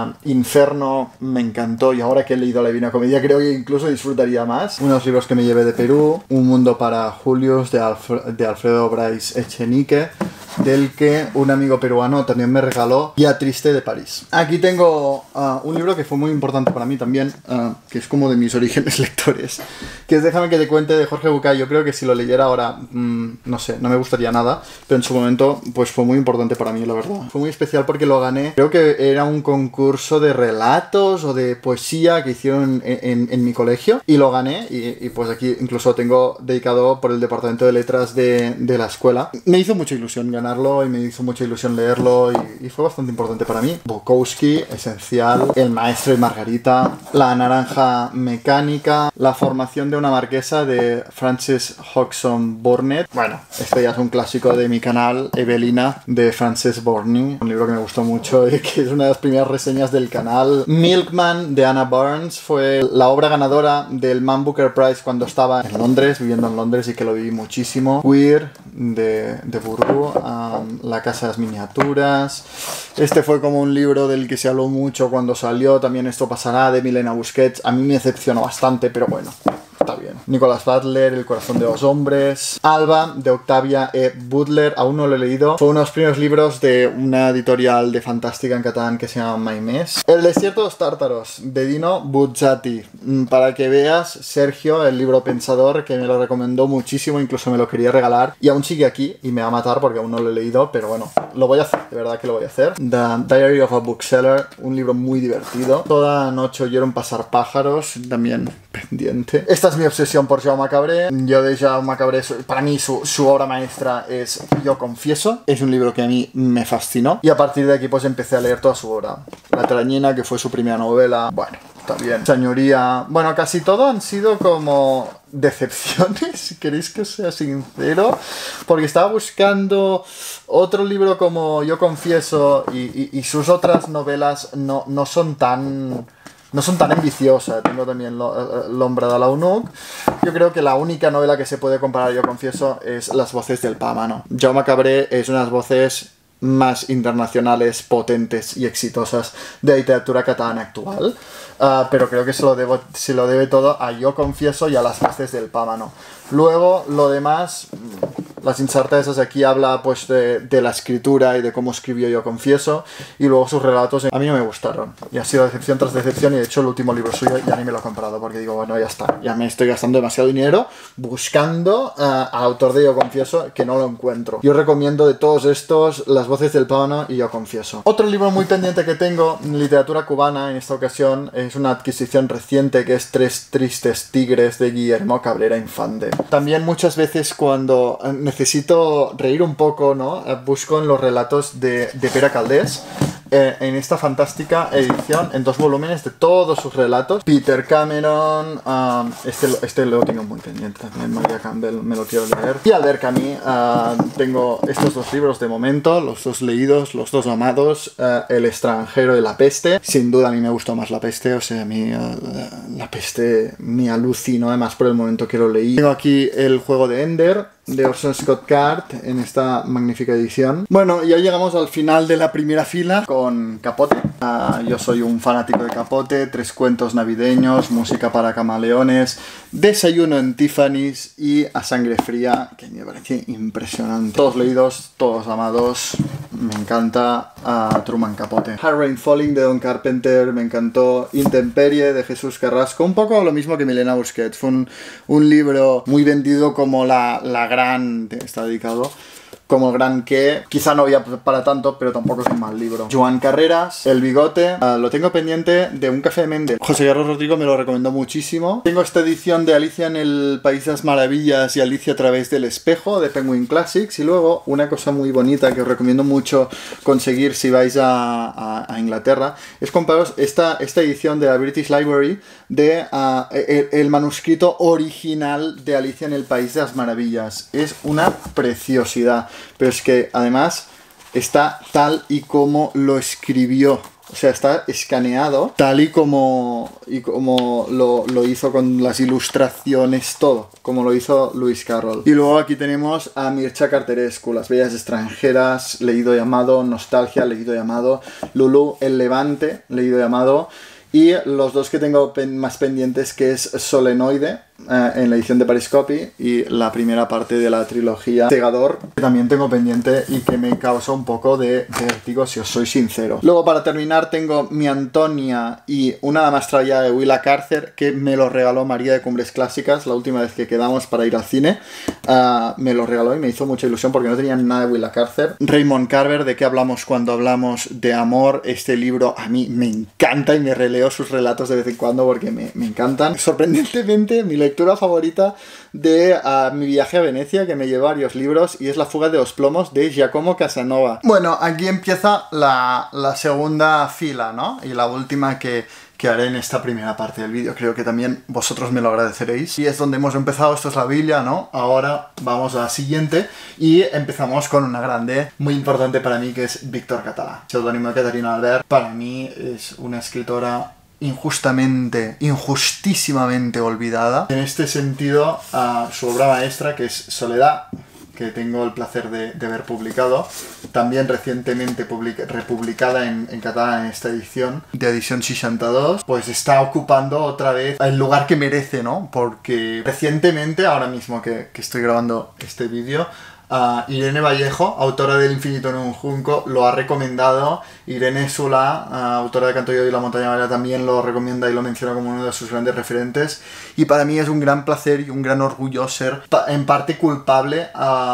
Inferno, me encantó. Y ahora que he leído La Divina Comedia, creo que incluso disfrutaría más. Unos libros que me llevé de Perú. Un mundo para Julius, de Alfredo Bryce Echenique, del que un amigo peruano también me regaló, Guía Triste de París. Aquí tengo un libro que fue muy importante para mí también, que es como de mis orígenes lectores, que es Déjame que te cuente, de Jorge Bucay. Yo creo que si lo leyera ahora, no sé, no me gustaría nada, pero en su momento pues fue muy importante para mí, la verdad. Fue muy especial porque lo gané, creo que era un concurso de relatos o de poesía que hicieron en mi colegio, y lo gané, y pues aquí incluso tengo dedicado por el departamento de letras de la escuela. Me hizo mucha ilusión ganar ganarlo y me hizo mucha ilusión leerlo y fue bastante importante para mí. Bukowski, esencial. El maestro y Margarita. La naranja mecánica. La formación de una marquesa de Frances Hodgson Burnett. Bueno, este ya es un clásico de mi canal, Evelina, de Frances Burney. Un libro que me gustó mucho y que es una de las primeras reseñas del canal. Milkman, de Anna Burns, fue la obra ganadora del Man Booker Prize cuando estaba en Londres, viviendo en Londres, y que lo viví muchísimo. Queer, de Bourdieu. La casa de las miniaturas. Este fue como un libro del que se habló mucho cuando salió. También Esto pasará, de Milena Busquets. A mí me decepcionó bastante, pero bueno, está bien. Nicholas Butler, El corazón de los hombres. Alba, de Octavia E. Butler, aún no lo he leído. Fue uno de los primeros libros de una editorial de fantástica en catalán que se llama Maimés. El desierto de los tártaros, de Dino Buzzati. Para que veas, Sergio, el libro pensador, que me lo recomendó muchísimo, incluso me lo quería regalar, y aún sigue aquí y me va a matar porque aún no lo he leído, pero bueno, lo voy a hacer, de verdad que lo voy a hacer. The Diary of a Bookseller, un libro muy divertido. Toda noche oyeron pasar pájaros, también pendiente. Esta es mi obsesión por Jaume Cabré. Yo de Jaume Cabré, para mí su obra maestra es Yo confieso. Es un libro que a mí me fascinó y a partir de aquí pues empecé a leer toda su obra. La Teranyina, que fue su primera novela, bueno, está bien. Señoría, bueno, casi todo han sido como decepciones, si queréis que os sea sincero, porque estaba buscando otro libro como Yo confieso y sus otras novelas no son tan ambiciosas. Tengo también L'ombra de l'Eunuc. Yo creo que la única novela que se puede comparar, Yo confieso, es Las voces del Pámano. Jaume Cabré es una de las voces más internacionales, potentes y exitosas de la literatura catalana actual. Pero creo que se lo debe todo a Yo confieso y a Las voces del Pámano. Luego, lo demás, las insertas aquí habla pues de la escritura y de cómo escribió Yo confieso, y luego sus relatos a mí no me gustaron. Y ha sido decepción tras decepción, y de hecho el último libro suyo ya ni me lo he comprado porque digo, bueno, ya está, ya me estoy gastando demasiado dinero buscando al autor de Yo confieso, que no lo encuentro. Yo recomiendo de todos estos Las voces del Pámano y Yo confieso. Otro libro muy pendiente que tengo, literatura cubana en esta ocasión, es una adquisición reciente, que es Tres tristes tigres, de Guillermo Cabrera Infante. También muchas veces cuando necesito reír un poco, ¿no?, busco en los relatos de Pere Caldés, en esta fantástica edición en 2 volúmenes de todos sus relatos. Peter Cameron, este lo tengo muy pendiente también, Maria Campbell, me lo quiero leer. Y Albert Camus, tengo estos 2 libros de momento, los 2 leídos, los 2 amados, El extranjero y La peste. Sin duda a mí me gustó más La peste, o sea, a mí La peste me alucinó, además por el momento que lo leí. Tengo aquí El juego de Ender, de Orson Scott Card, en esta magnífica edición. Bueno, ya llegamos al final de la primera fila con Capote. Yo soy un fanático de Capote, 3 cuentos navideños, Música para camaleones, Desayuno en Tiffany's y A sangre fría, que me parece impresionante. Todos leídos, todos amados, me encanta Truman Capote. Hard Rain Falling, de Don Carpenter, me encantó. Intemperie, de Jesús Carrasco, un poco lo mismo que Milena Busquets. Fue un libro muy vendido como la gran, está dedicado como el gran que, quizá no había para tanto, pero tampoco es un mal libro. Joan Carreras, El bigote, lo tengo pendiente de Un café de Méndez. José Carlos Rodrigo me lo recomendó muchísimo. Tengo esta edición de Alicia en el País de las Maravillas y Alicia a través del espejo, de Penguin Classics. Y luego una cosa muy bonita que os recomiendo mucho conseguir si vais a Inglaterra, es compraros esta edición de la British Library de el manuscrito original de Alicia en el País de las Maravillas. Es una preciosidad, pero es que además está tal y como lo escribió. O sea, está escaneado tal y como lo hizo, con las ilustraciones, todo, como lo hizo Lewis Carroll. Y luego aquí tenemos a Mircea Carterescu, Las bellas extranjeras, leído y amado, Nostalgia, leído y amado, Lulú, El levante, leído y amado, y los 2 que tengo más pendientes, que es Solenoide, en la edición de Periscopi, y la primera parte de la trilogía Segador, que también tengo pendiente y que me causa un poco de vértigo, si os soy sincero. Luego, para terminar, tengo Mi Antonia y Una dama extraviada, de Willa Cárcer, que me lo regaló María de Cumbres Clásicas la última vez que quedamos para ir al cine. Me lo regaló y me hizo mucha ilusión porque no tenía nada de Willa Cárcer. Raymond Carver, ¿De qué hablamos cuando hablamos de amor? Este libro a mí me encanta y me releo sus relatos de vez en cuando porque me encantan. Sorprendentemente, lectura favorita de mi viaje a Venecia, que me lleva varios libros, y es La fuga de los plomos de Giacomo Casanova. Bueno, aquí empieza la segunda fila, ¿no? Y la última que haré en esta primera parte del vídeo. Creo que también vosotros me lo agradeceréis. Y es donde hemos empezado. Esto es la Biblia, ¿no? Ahora vamos a la siguiente y empezamos con una grande, muy importante para mí, que es Víctor Català. Seudónimo de Caterina Albert. Para mí es una escritora injustísimamente olvidada. En este sentido, su obra maestra, que es Soledad, que tengo el placer de ver publicado, también recientemente republicada en catalán en esta edición, de edición 62, pues está ocupando otra vez el lugar que merece, ¿no? Porque recientemente, ahora mismo que estoy grabando este vídeo, Irene Vallejo, autora del Infinito en un junco, lo ha recomendado. Irene Solà, autora de Canto yo y La montaña bailar, también lo recomienda y lo menciona como uno de sus grandes referentes. Y para mí es un gran placer y un gran orgullo ser en parte culpable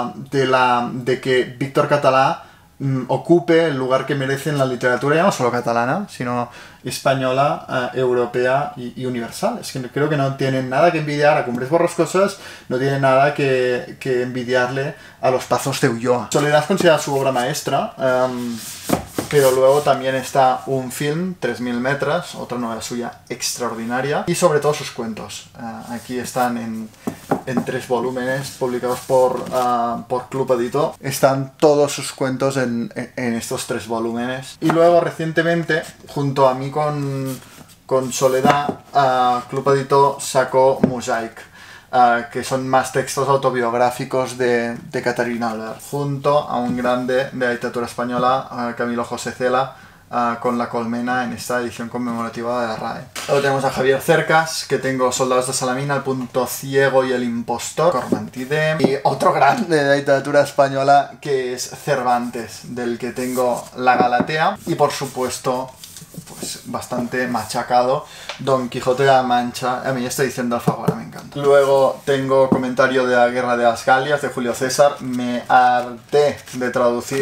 de que Víctor Català ocupe el lugar que merece en la literatura, ya no solo catalana, sino española, europea y universal. Es que creo que no tienen nada que envidiar a Cumbres Borrascosas, no tienen nada que envidiarle a Los Pazos de Ulloa. Soledad es considerada su obra maestra, pero luego también está un film, 3000 metros, otra novela suya extraordinaria, y sobre todo sus cuentos. Aquí están en 3 volúmenes publicados por Club Editor. Están todos sus cuentos en estos 3 volúmenes. Y luego recientemente, junto a mí con Soledad, Club Editor sacó Mosaic, que son más textos autobiográficos de Caterina Albert, junto a un grande de la literatura española, Camilo José Cela, con La colmena en esta edición conmemorativa de la RAE. Luego tenemos a Javier Cercas, que tengo Soldados de Salamina, El punto ciego y El impostor, Cormantide, y otro grande de la literatura española que es Cervantes, del que tengo La Galatea, y por supuesto, pues bastante machacado, Don Quijote de la Mancha. A mí esta edición de Alfaguara me encanta. Luego tengo Comentario de la Guerra de las Galias de Julio César. Me harté de traducir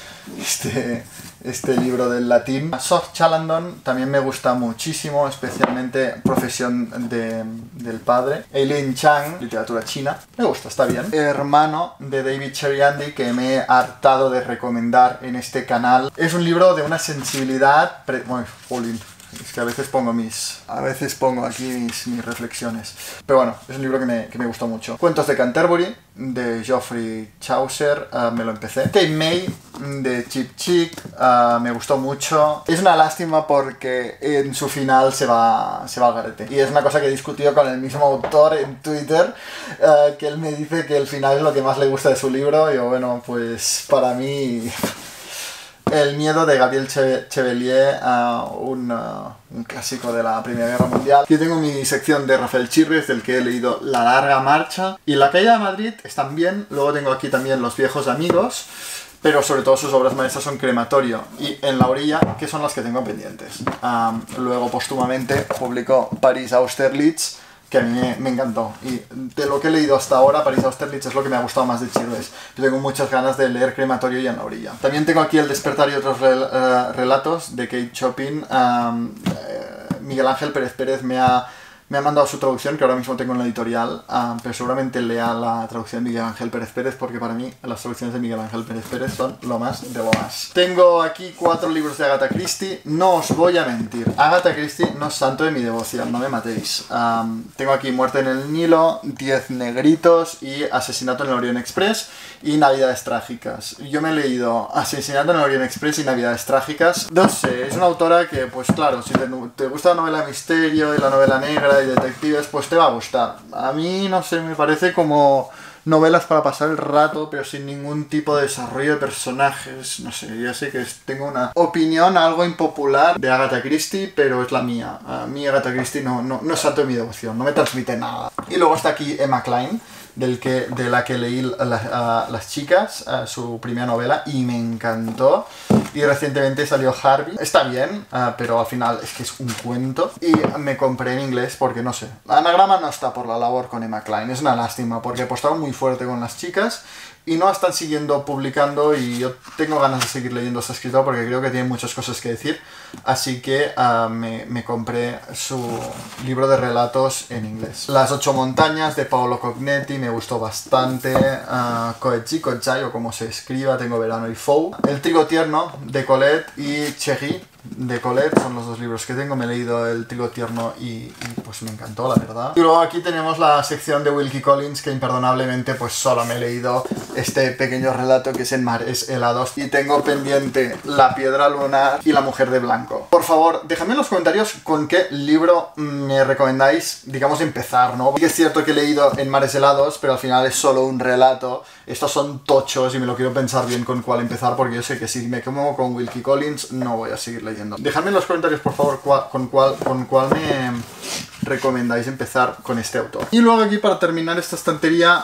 este libro del latín. Sor Chalandon también me gusta muchísimo, especialmente Profesión del Padre. Eileen Chang, literatura china, me gusta, está bien. Hermano, de David Cherry, que me he hartado de recomendar en este canal. Es un libro de una sensibilidad... Es que a veces pongo aquí mis reflexiones. Pero bueno, es un libro que me gustó mucho. Cuentos de Canterbury, de Geoffrey Chaucer, me lo empecé. Kate May, de Chip Chick, me gustó mucho. Es una lástima porque en su final se va al garete. Y es una cosa que he discutido con el mismo autor en Twitter, que él me dice que el final es lo que más le gusta de su libro. Y yo, bueno, pues para mí... El miedo, de Gabriel Chevalier, un clásico de la Primera Guerra Mundial. Aquí tengo mi sección de Rafael Chirriz, del que he leído La larga marcha. Y La caída de Madrid están bien. Luego tengo aquí también Los viejos amigos. Pero sobre todo sus obras maestras son Crematorio y En la orilla, que son las que tengo pendientes. Luego, póstumamente, publicó París Austerlitz, que a mí me encantó. Y de lo que he leído hasta ahora, París Austerlitz es lo que me ha gustado más de Chirves. Yo tengo muchas ganas de leer Crematorio y En la orilla. También tengo aquí El despertar y otros relatos, de Kate Chopin. Miguel Ángel Pérez Pérez me ha mandado su traducción, que ahora mismo tengo en la editorial, pero seguramente lea la traducción de Miguel Ángel Pérez Pérez, porque para mí las traducciones de Miguel Ángel Pérez Pérez son lo más de lo más. Tengo aquí 4 libros de Agatha Christie. No os voy a mentir, Agatha Christie no es santo de mi devoción, no me matéis. Tengo aquí Muerte en el Nilo, 10 negritos y Asesinato en el Orient Express y Navidades trágicas. Yo me he leído Asesinato en el Orient Express y Navidades trágicas. No sé, es una autora que, pues claro, si te gusta la novela de misterio y la novela negra y detectives, pues te va a gustar. A mí, no sé, me parece como novelas para pasar el rato, pero sin ningún tipo de desarrollo de personajes. No sé, ya sé que tengo una opinión algo impopular de Agatha Christie, pero es la mía. A mí Agatha Christie no es santo de mi devoción, no me transmite nada. Y luego está aquí Emma Cline, de la que leí Las chicas, su primera novela, y me encantó. Y recientemente salió Harvey. Está bien, pero al final es que es un cuento. Y me compré en inglés porque, no sé, Anagrama no está por la labor con Emma Cline. Es una lástima porque apostaron muy fuerte con las chicas y no están siguiendo publicando, y yo tengo ganas de seguir leyendo a este escritor porque creo que tiene muchas cosas que decir. Así que me compré su libro de relatos en inglés. Las 8 montañas de Paolo Cognetti me gustó bastante. Koetchi, Koetchai, o como se escriba, tengo Verano y Fou. El trigo tierno de Colette y Cherry de Colette son los 2 libros que tengo. Me he leído El trigo tierno y pues me encantó, la verdad. Y luego aquí tenemos la sección de Wilkie Collins, que imperdonablemente pues solo me he leído este pequeño relato que es En mares helados, y tengo pendiente La piedra lunar y La mujer de blanco. Por favor, dejadme en los comentarios con qué libro me recomendáis, digamos, empezar, ¿no? Porque es cierto que he leído En mares helados, pero al final es solo un relato. Estos son tochos y me lo quiero pensar bien con cuál empezar, porque yo sé que si me quemo con Wilkie Collins no voy a seguir leyendo. Dejadme en los comentarios, por favor, con cuál me recomendáis empezar con este autor. Y luego aquí, para terminar esta estantería,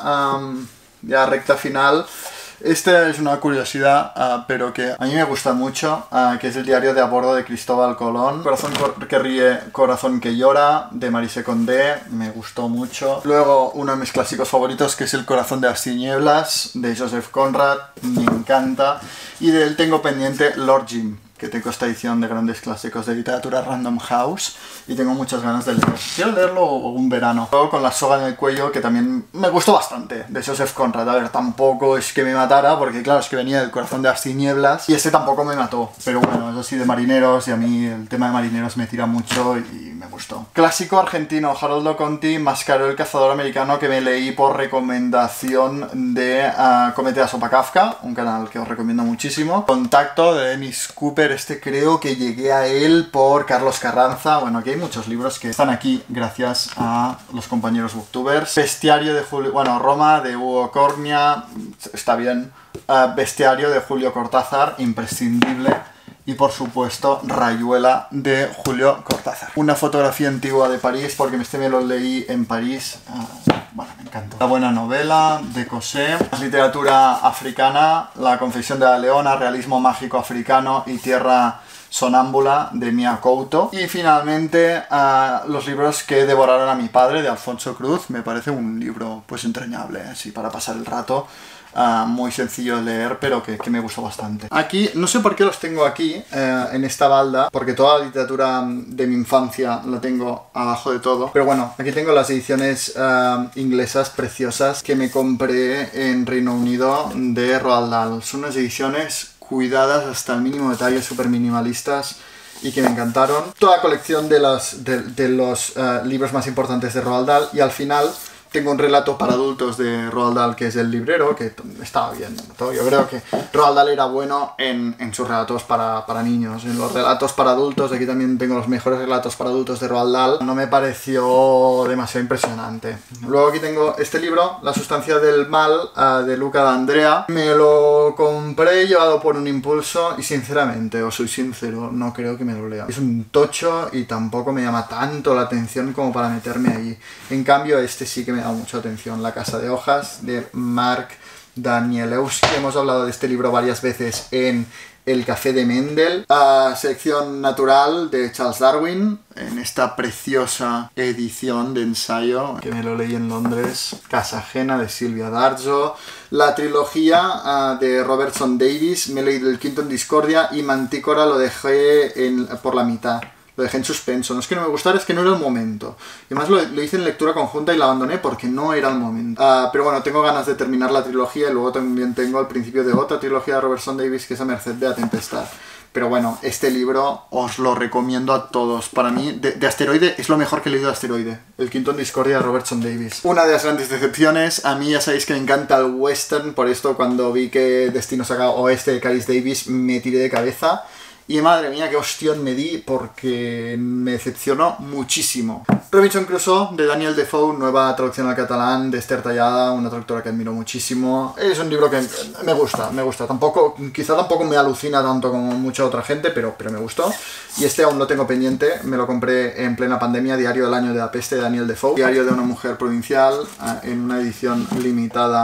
ya recta final, esta es una curiosidad, pero que a mí me gusta mucho, que es el diario de a bordo de Cristóbal Colón. Corazón que ríe, corazón que llora, de Marise Condé, me gustó mucho. Luego, uno de mis clásicos favoritos, que es El corazón de las tinieblas, de Joseph Conrad, me encanta. Y de él tengo pendiente Lord Jim, que tengo esta edición de grandes clásicos de literatura Random House, y tengo muchas ganas de leerlo. Quiero leerlo un verano. Luego con La soga en el cuello, que también me gustó bastante, de Joseph Conrad. A ver, tampoco es que me matara, porque claro, es que venía del corazón de las tinieblas, y este tampoco me mató. Pero bueno, es así de marineros, y a mí el tema de marineros me tira mucho y me gustó. Clásico argentino, Haroldo Conti, Mascaró el cazador americano, que me leí por recomendación de Comete la sopa Kafka, un canal que os recomiendo muchísimo. Contacto, de Dennis Cooper. Este creo que llegué a él por Carlos Carranza. Bueno, aquí hay muchos libros que están aquí gracias a los compañeros booktubers. Bestiario de Julio... Bueno, Roma, de Hugo Cornia, está bien. Bestiario de Julio Cortázar, imprescindible. Y por supuesto, Rayuela, de Julio Cortázar. Una fotografía antigua de París, porque este me lo leí en París. Bueno, me encantó. La buena novela, de Cosé. Literatura africana, La confesión de la leona, realismo mágico africano y Tierra sonámbula, de Mia Couto. Y finalmente, Los libros que devoraron a mi padre, de Alfonso Cruz. Me parece un libro pues entrañable, así para pasar el rato. Muy sencillo de leer, pero que me gustó bastante. Aquí, no sé por qué los tengo aquí, en esta balda, porque toda la literatura de mi infancia la tengo abajo de todo. Pero bueno, aquí tengo las ediciones inglesas preciosas que me compré en Reino Unido de Roald Dahl. Son unas ediciones cuidadas hasta el mínimo detalle, súper minimalistas, y que me encantaron. Toda la colección de los libros más importantes de Roald Dahl, y al final tengo un relato para adultos de Roald Dahl, que es El librero, que estaba bien. Yo creo que Roald Dahl era bueno en sus relatos para niños. En los relatos para adultos, aquí también tengo los mejores relatos para adultos de Roald Dahl. No me pareció demasiado impresionante. Luego aquí tengo este libro, La sustancia del mal, de Luca D'Andrea. Me lo compré llevado por un impulso y sinceramente, os soy sincero, no creo que me lo lea. Es un tocho y tampoco me llama tanto la atención como para meterme ahí. En cambio, este sí que me da mucha atención, La casa de hojas, de Mark Danielewski. Hemos hablado de este libro varias veces en El café de Mendel. Selección natural, de Charles Darwin, en esta preciosa edición de ensayo, que me lo leí en Londres. Casa ajena, de Silvia D'Arzo. La trilogía de Robertson Davies, me he leído El quinto en discordia, y Mantícora lo dejé por la mitad. Lo dejé en suspenso. No es que no me gustara, es que no era el momento. Y además lo hice en lectura conjunta y la abandoné porque no era el momento. Pero bueno, tengo ganas de terminar la trilogía, y luego también tengo el principio de otra trilogía de Robertson Davies, que es A merced de la tempestad. Pero bueno, este libro os lo recomiendo a todos. Para mí, de Asteroide, es lo mejor que he leído de Asteroide. El quinto en discordia de Robertson Davies. Una de las grandes decepciones. A mí ya sabéis que me encanta el western. Por esto, cuando vi que Destino saca oeste de Caris Davis, me tiré de cabeza. Y madre mía, qué hostión me di, porque me decepcionó muchísimo. Robinson Crusoe, de Daniel Defoe, nueva traducción al catalán, de Esther Tallada, una traductora que admiro muchísimo. Es un libro que me gusta. Quizá tampoco me alucina tanto como mucha otra gente, pero me gustó. Y este aún lo tengo pendiente, me lo compré en plena pandemia, Diario del año de la peste, de Daniel Defoe. Diario de una mujer provincial, en una edición limitada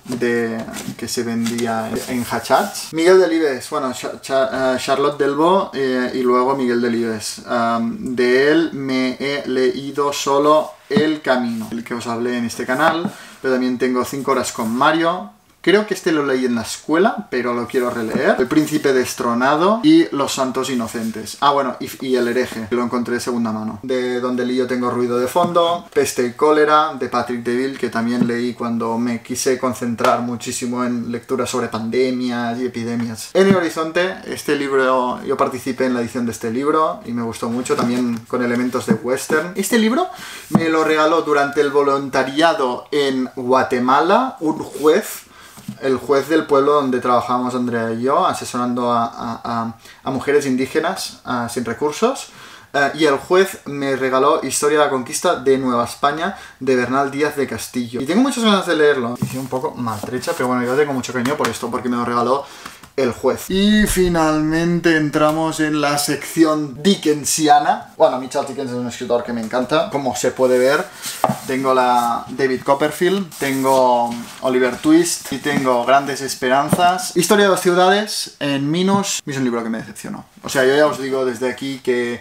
que se vendía en Hachats. Miguel Delibes, bueno, Charlotte Delvaux y luego Miguel Delibes. De él me he leído solo El Camino, el que os hablé en este canal, pero también tengo 5 horas con Mario. Creo que este lo leí en la escuela, pero lo quiero releer. El Príncipe Destronado y Los Santos Inocentes. Ah, bueno, y El Hereje, que lo encontré de segunda mano. De Donde Lío Tengo Ruido de Fondo. Peste y Cólera, de Patrick Deville, que también leí cuando me quise concentrar muchísimo en lecturas sobre pandemias y epidemias. En el Horizonte, este libro, yo participé en la edición de este libro y me gustó mucho, también con elementos de western. Este libro me lo regaló durante el voluntariado en Guatemala un juez. El juez del pueblo donde trabajamos Andrea y yo, asesorando a mujeres indígenas sin recursos. Y el juez me regaló Historia de la Conquista de Nueva España, de Bernal Díaz de Castillo. Y tengo muchas ganas de leerlo. Hice un poco maltrecha, pero bueno, yo tengo mucho cariño por esto, porque me lo regaló el juez. Y finalmente entramos en la sección dickensiana. Bueno, a mí Charles Dickens es un escritor que me encanta, como se puede ver. Tengo la David Copperfield, tengo Oliver Twist y tengo Grandes Esperanzas. Historia de 2 ciudades en Minos. Es un libro que me decepcionó. O sea, yo ya os digo desde aquí que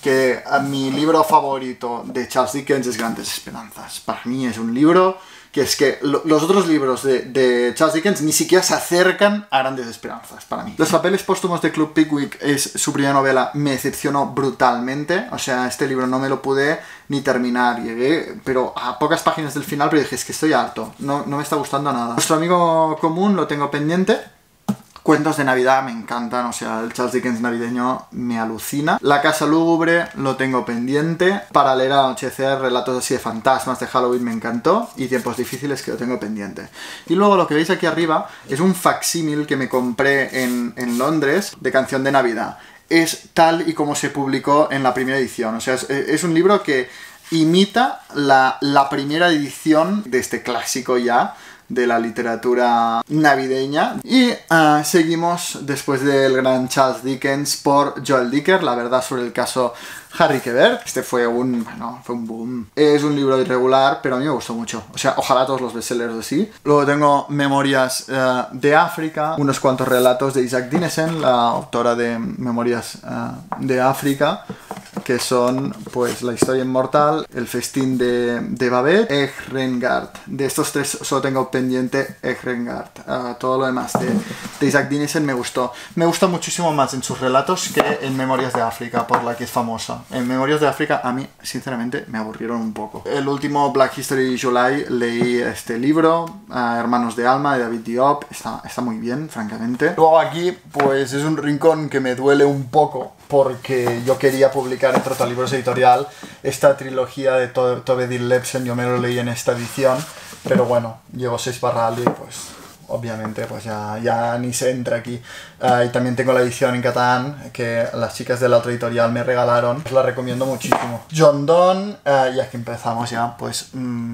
mi libro favorito de Charles Dickens es Grandes Esperanzas. Para mí es un libro que es que los otros libros de Charles Dickens ni siquiera se acercan a Grandes Esperanzas, para mí. Los papeles póstumos de Club Pickwick es su primera novela, me decepcionó brutalmente. O sea, este libro no me lo pude ni terminar. Llegué, pero a pocas páginas del final, pero dije, es que estoy harto, no me está gustando nada. Nuestro amigo común lo tengo pendiente. Cuentos de Navidad me encantan, o sea, el Charles Dickens navideño me alucina. La Casa Lúgubre lo tengo pendiente. Para leer al anochecer, relatos así de fantasmas de Halloween me encantó. Y Tiempos difíciles que lo tengo pendiente. Y luego lo que veis aquí arriba es un facsímil que me compré en Londres de Canción de Navidad. Es tal y como se publicó en la primera edición, o sea, es un libro que imita la primera edición de este clásico ya de la literatura navideña. Y seguimos después del gran Charles Dickens por Joel Dicker, La verdad sobre el caso Harry Quebert. Este fue un boom. Es un libro irregular, pero a mí me gustó mucho. O sea, ojalá todos los bestsellers así. Luego tengo Memorias de África, unos cuantos relatos de Isaac Dinesen, la autora de Memorias de África, que son pues La historia inmortal, El festín de Babette, Ehrengard. De estos 3 solo tengo pendiente Ehrengard. Todo lo demás de Isaac Dinesen me gustó. Me gusta muchísimo más en sus relatos que en Memorias de África, por la que es famosa. En Memorias de África a mí, sinceramente, me aburrieron un poco. El último Black History July leí este libro, Hermanos de Alma, de David Diop. Está muy bien, francamente. Luego aquí, pues es un rincón que me duele un poco, porque yo quería publicar en Trotalibros Editorial esta trilogía de Tove Ditlevsen. Yo me lo leí en esta edición, pero bueno, llegó 6/Ali, pues obviamente pues ya ni se entra aquí. Y también tengo la edición en catalán que las chicas de la otra editorial me regalaron. Os la recomiendo muchísimo. John Donne, y aquí empezamos ya, pues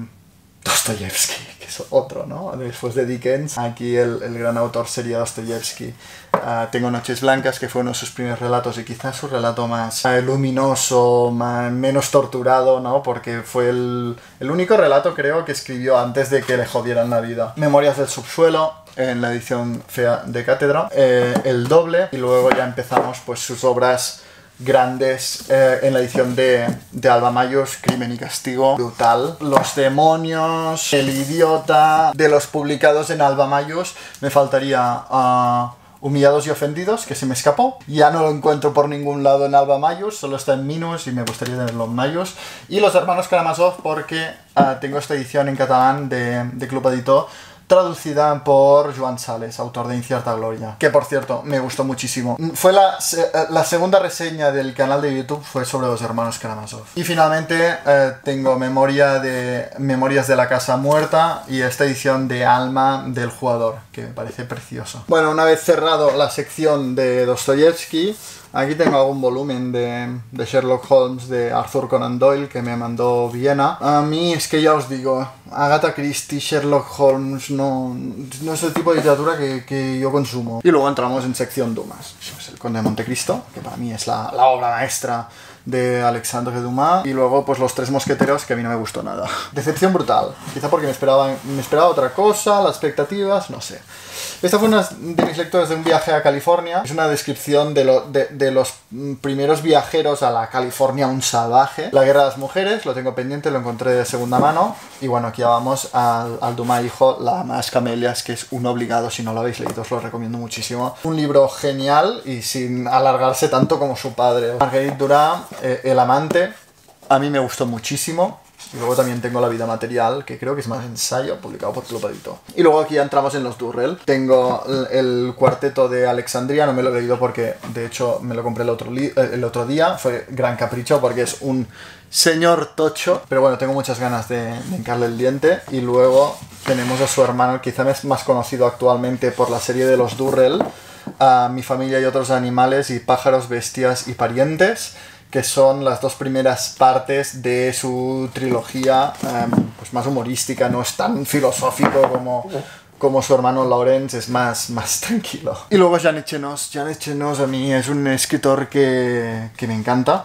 Dostoyevsky, que es otro, ¿no? Después de Dickens, aquí el gran autor sería Dostoyevsky. Tengo Noches Blancas, que fue uno de sus primeros relatos y quizás su relato más luminoso, menos torturado, ¿no? Porque fue el único relato, creo, que escribió antes de que le jodieran la vida. Memorias del subsuelo, en la edición fea de Cátedra. El doble, y luego ya empezamos pues sus obras grandes en la edición de Alba Mayos, Crimen y Castigo, brutal. Los demonios, El idiota. De los publicados en Alba Mayos me faltaría Humillados y ofendidos, que se me escapó. Ya no lo encuentro por ningún lado en Alba Mayos, solo está en Minos y me gustaría tenerlo en Mayos. Y Los hermanos Karamazov, porque tengo esta edición en catalán de Club Editor, traducida por Joan Sales, autor de Incierta Gloria, que por cierto me gustó muchísimo. Fue la segunda reseña del canal de YouTube, fue sobre Los hermanos Karamazov. Y finalmente tengo Memorias de la Casa Muerta y esta edición de Alma del Jugador, que me parece precioso. Bueno, una vez cerrado la sección de Dostoyevsky, aquí tengo algún volumen de Sherlock Holmes de Arthur Conan Doyle que me mandó Viena. A mí es que ya os digo, Agatha Christie, Sherlock Holmes no es el tipo de literatura que yo consumo. Y luego entramos en sección Dumas. Es El Conde de Montecristo, que para mí es la obra maestra de Alexandre Dumas. Y luego pues Los Tres Mosqueteros, que a mí no me gustó nada. Decepción brutal. Quizá porque me esperaba otra cosa, las expectativas, no sé. Esta fue una de mis lecturas de un viaje a California. Es una descripción de los primeros viajeros a la California un salvaje. La Guerra de las Mujeres, lo tengo pendiente, lo encontré de segunda mano. Y bueno, aquí ya vamos al Dumas hijo, La Más Camelias, que es un obligado. Si no lo habéis leído, os lo recomiendo muchísimo. Un libro genial y sin alargarse tanto como su padre. Marguerite Duras, El amante, a mí me gustó muchísimo. Y luego también tengo La vida material, que creo que es más ensayo, publicado por Clopadito. Y luego aquí ya entramos en los Durrell. Tengo el cuarteto de Alexandria, no me lo he leído porque de hecho me lo compré el otro día. Fue gran capricho porque es un señor tocho. Pero bueno, tengo muchas ganas de hincarle el diente. Y luego tenemos a su hermano, quizá es más conocido actualmente por la serie de los Durrell. Mi familia y otros animales y pájaros, bestias y parientes, que son las dos primeras partes de su trilogía pues más humorística, no es tan filosófico como su hermano Lawrence, es más tranquilo. Y luego Jean Echenoz. Jean Echenoz a mí es un escritor que me encanta.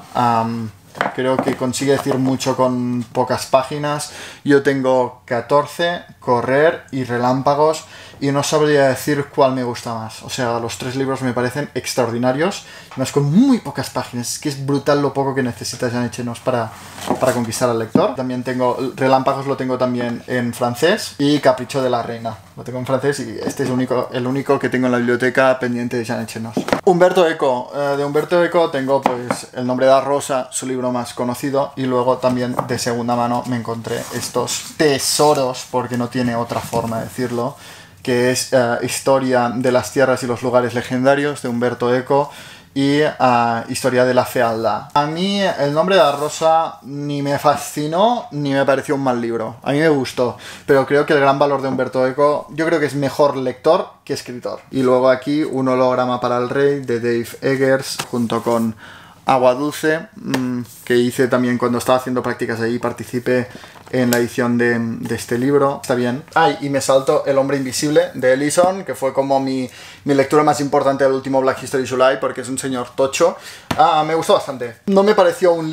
Creo que consigue decir mucho con pocas páginas. Yo tengo 14, Correr y Relámpagos, y no sabría decir cuál me gusta más. O sea, los tres libros me parecen extraordinarios, más con muy pocas páginas. Es que es brutal lo poco que necesita Jean Echenoz para conquistar al lector. También tengo Relámpagos, lo tengo también en francés, y Capricho de la Reina lo tengo en francés, y este es el único que tengo en la biblioteca pendiente de Jean Echenoz. Humberto Eco. De Humberto Eco tengo pues El nombre de la rosa, su libro más conocido, y luego también de segunda mano me encontré estos tesoros, porque no tiene otra forma de decirlo, que es Historia de las tierras y los lugares legendarios, de Humberto Eco, y Historia de la fealdad. A mí El nombre de la rosa ni me fascinó ni me pareció un mal libro. A mí me gustó, pero creo que el gran valor de Humberto Eco, yo creo que es mejor lector que escritor. Y luego aquí Un holograma para el rey, de Dave Eggers, junto con Agua Dulce, que hice también cuando estaba haciendo prácticas ahí, participé en la edición de este libro. Está bien. Y me salto El hombre invisible, de Ellison, que fue como mi lectura más importante del último Black History July, porque es un señor tocho. Me gustó bastante. No me pareció un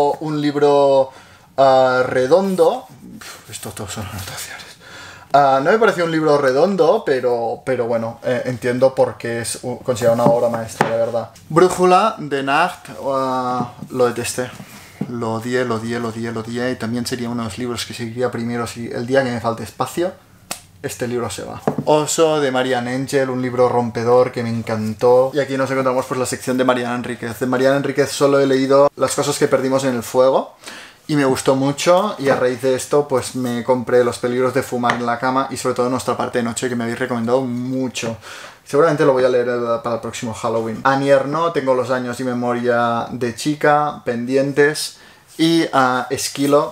libro redondo. Esto todo son anotaciones. No me pareció un libro redondo, pero bueno, entiendo por qué es considerado una obra maestra, de verdad. Brújula, de Nacht, lo detesté. Lo odié, y también sería uno de los libros que seguiría primero si el día que me falte espacio, este libro se va. Oso, de Marianne Engel, un libro rompedor que me encantó. Y aquí nos encontramos pues la sección de Mariana Enríquez. De Mariana Enríquez solo he leído Las cosas que perdimos en el fuego, y me gustó mucho, y a raíz de esto pues me compré Los peligros de fumar en la cama, y sobre todo Nuestra parte de noche, que me habéis recomendado mucho. Seguramente lo voy a leer para el próximo Halloween. Annie Ernaux, tengo Los años y memoria de chica, pendientes, y Esquilo,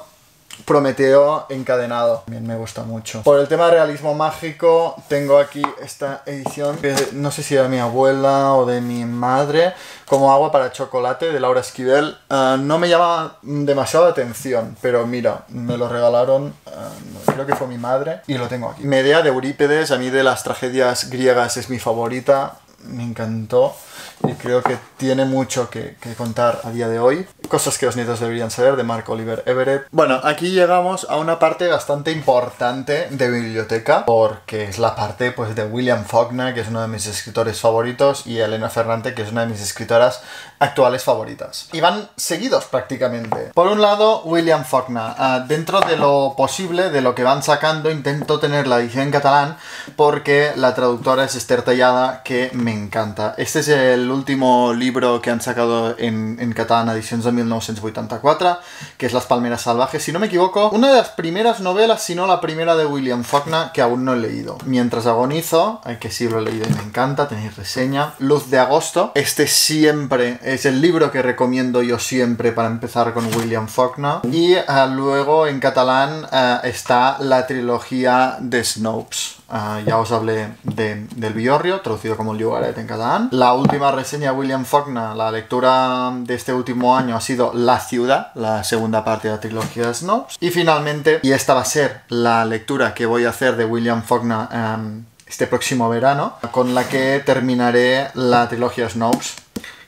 Prometeo encadenado. También me gusta mucho. Por el tema de realismo mágico, tengo aquí esta edición, que no sé si de mi abuela o de mi madre, Como agua para chocolate, de Laura Esquivel. No me llama demasiado la atención, pero mira, me lo regalaron, creo que fue mi madre, y lo tengo aquí. Medea, de Eurípides, a mí de las tragedias griegas es mi favorita. Me encantó y creo que tiene mucho que contar a día de hoy. Cosas que los nietos deberían saber, de Mark Oliver Everett. Bueno, aquí llegamos a una parte bastante importante de biblioteca, porque es la parte pues de William Faulkner, que es uno de mis escritores favoritos, y Elena Ferrante, que es una de mis escritoras actuales favoritas. Y van seguidos prácticamente. Por un lado, William Faulkner. Dentro de lo posible, de lo que van sacando, intento tener la edición en catalán, porque la traductora es Esther Tallada, que me encanta. Este es el último libro que han sacado en catalán, edicions de 1984, que es Las palmeras salvajes. Si no me equivoco, una de las primeras novelas, si no la primera, de William Faulkner, que aún no he leído. Mientras agonizo, que sí lo he leído y me encanta, tenéis reseña. Luz de agosto. Este siempre es el libro que recomiendo yo siempre para empezar con William Faulkner. Y luego en catalán está la trilogía de Snopes. Ya os hablé del Biorrio, traducido como El Llogaret en catalán. La última reseña de William Faulkner, la lectura de este último año, ha sido La ciudad, la segunda parte de la trilogía de Snopes. Y finalmente, y esta va a ser la lectura que voy a hacer de William Faulkner este próximo verano, con la que terminaré la trilogía Snopes,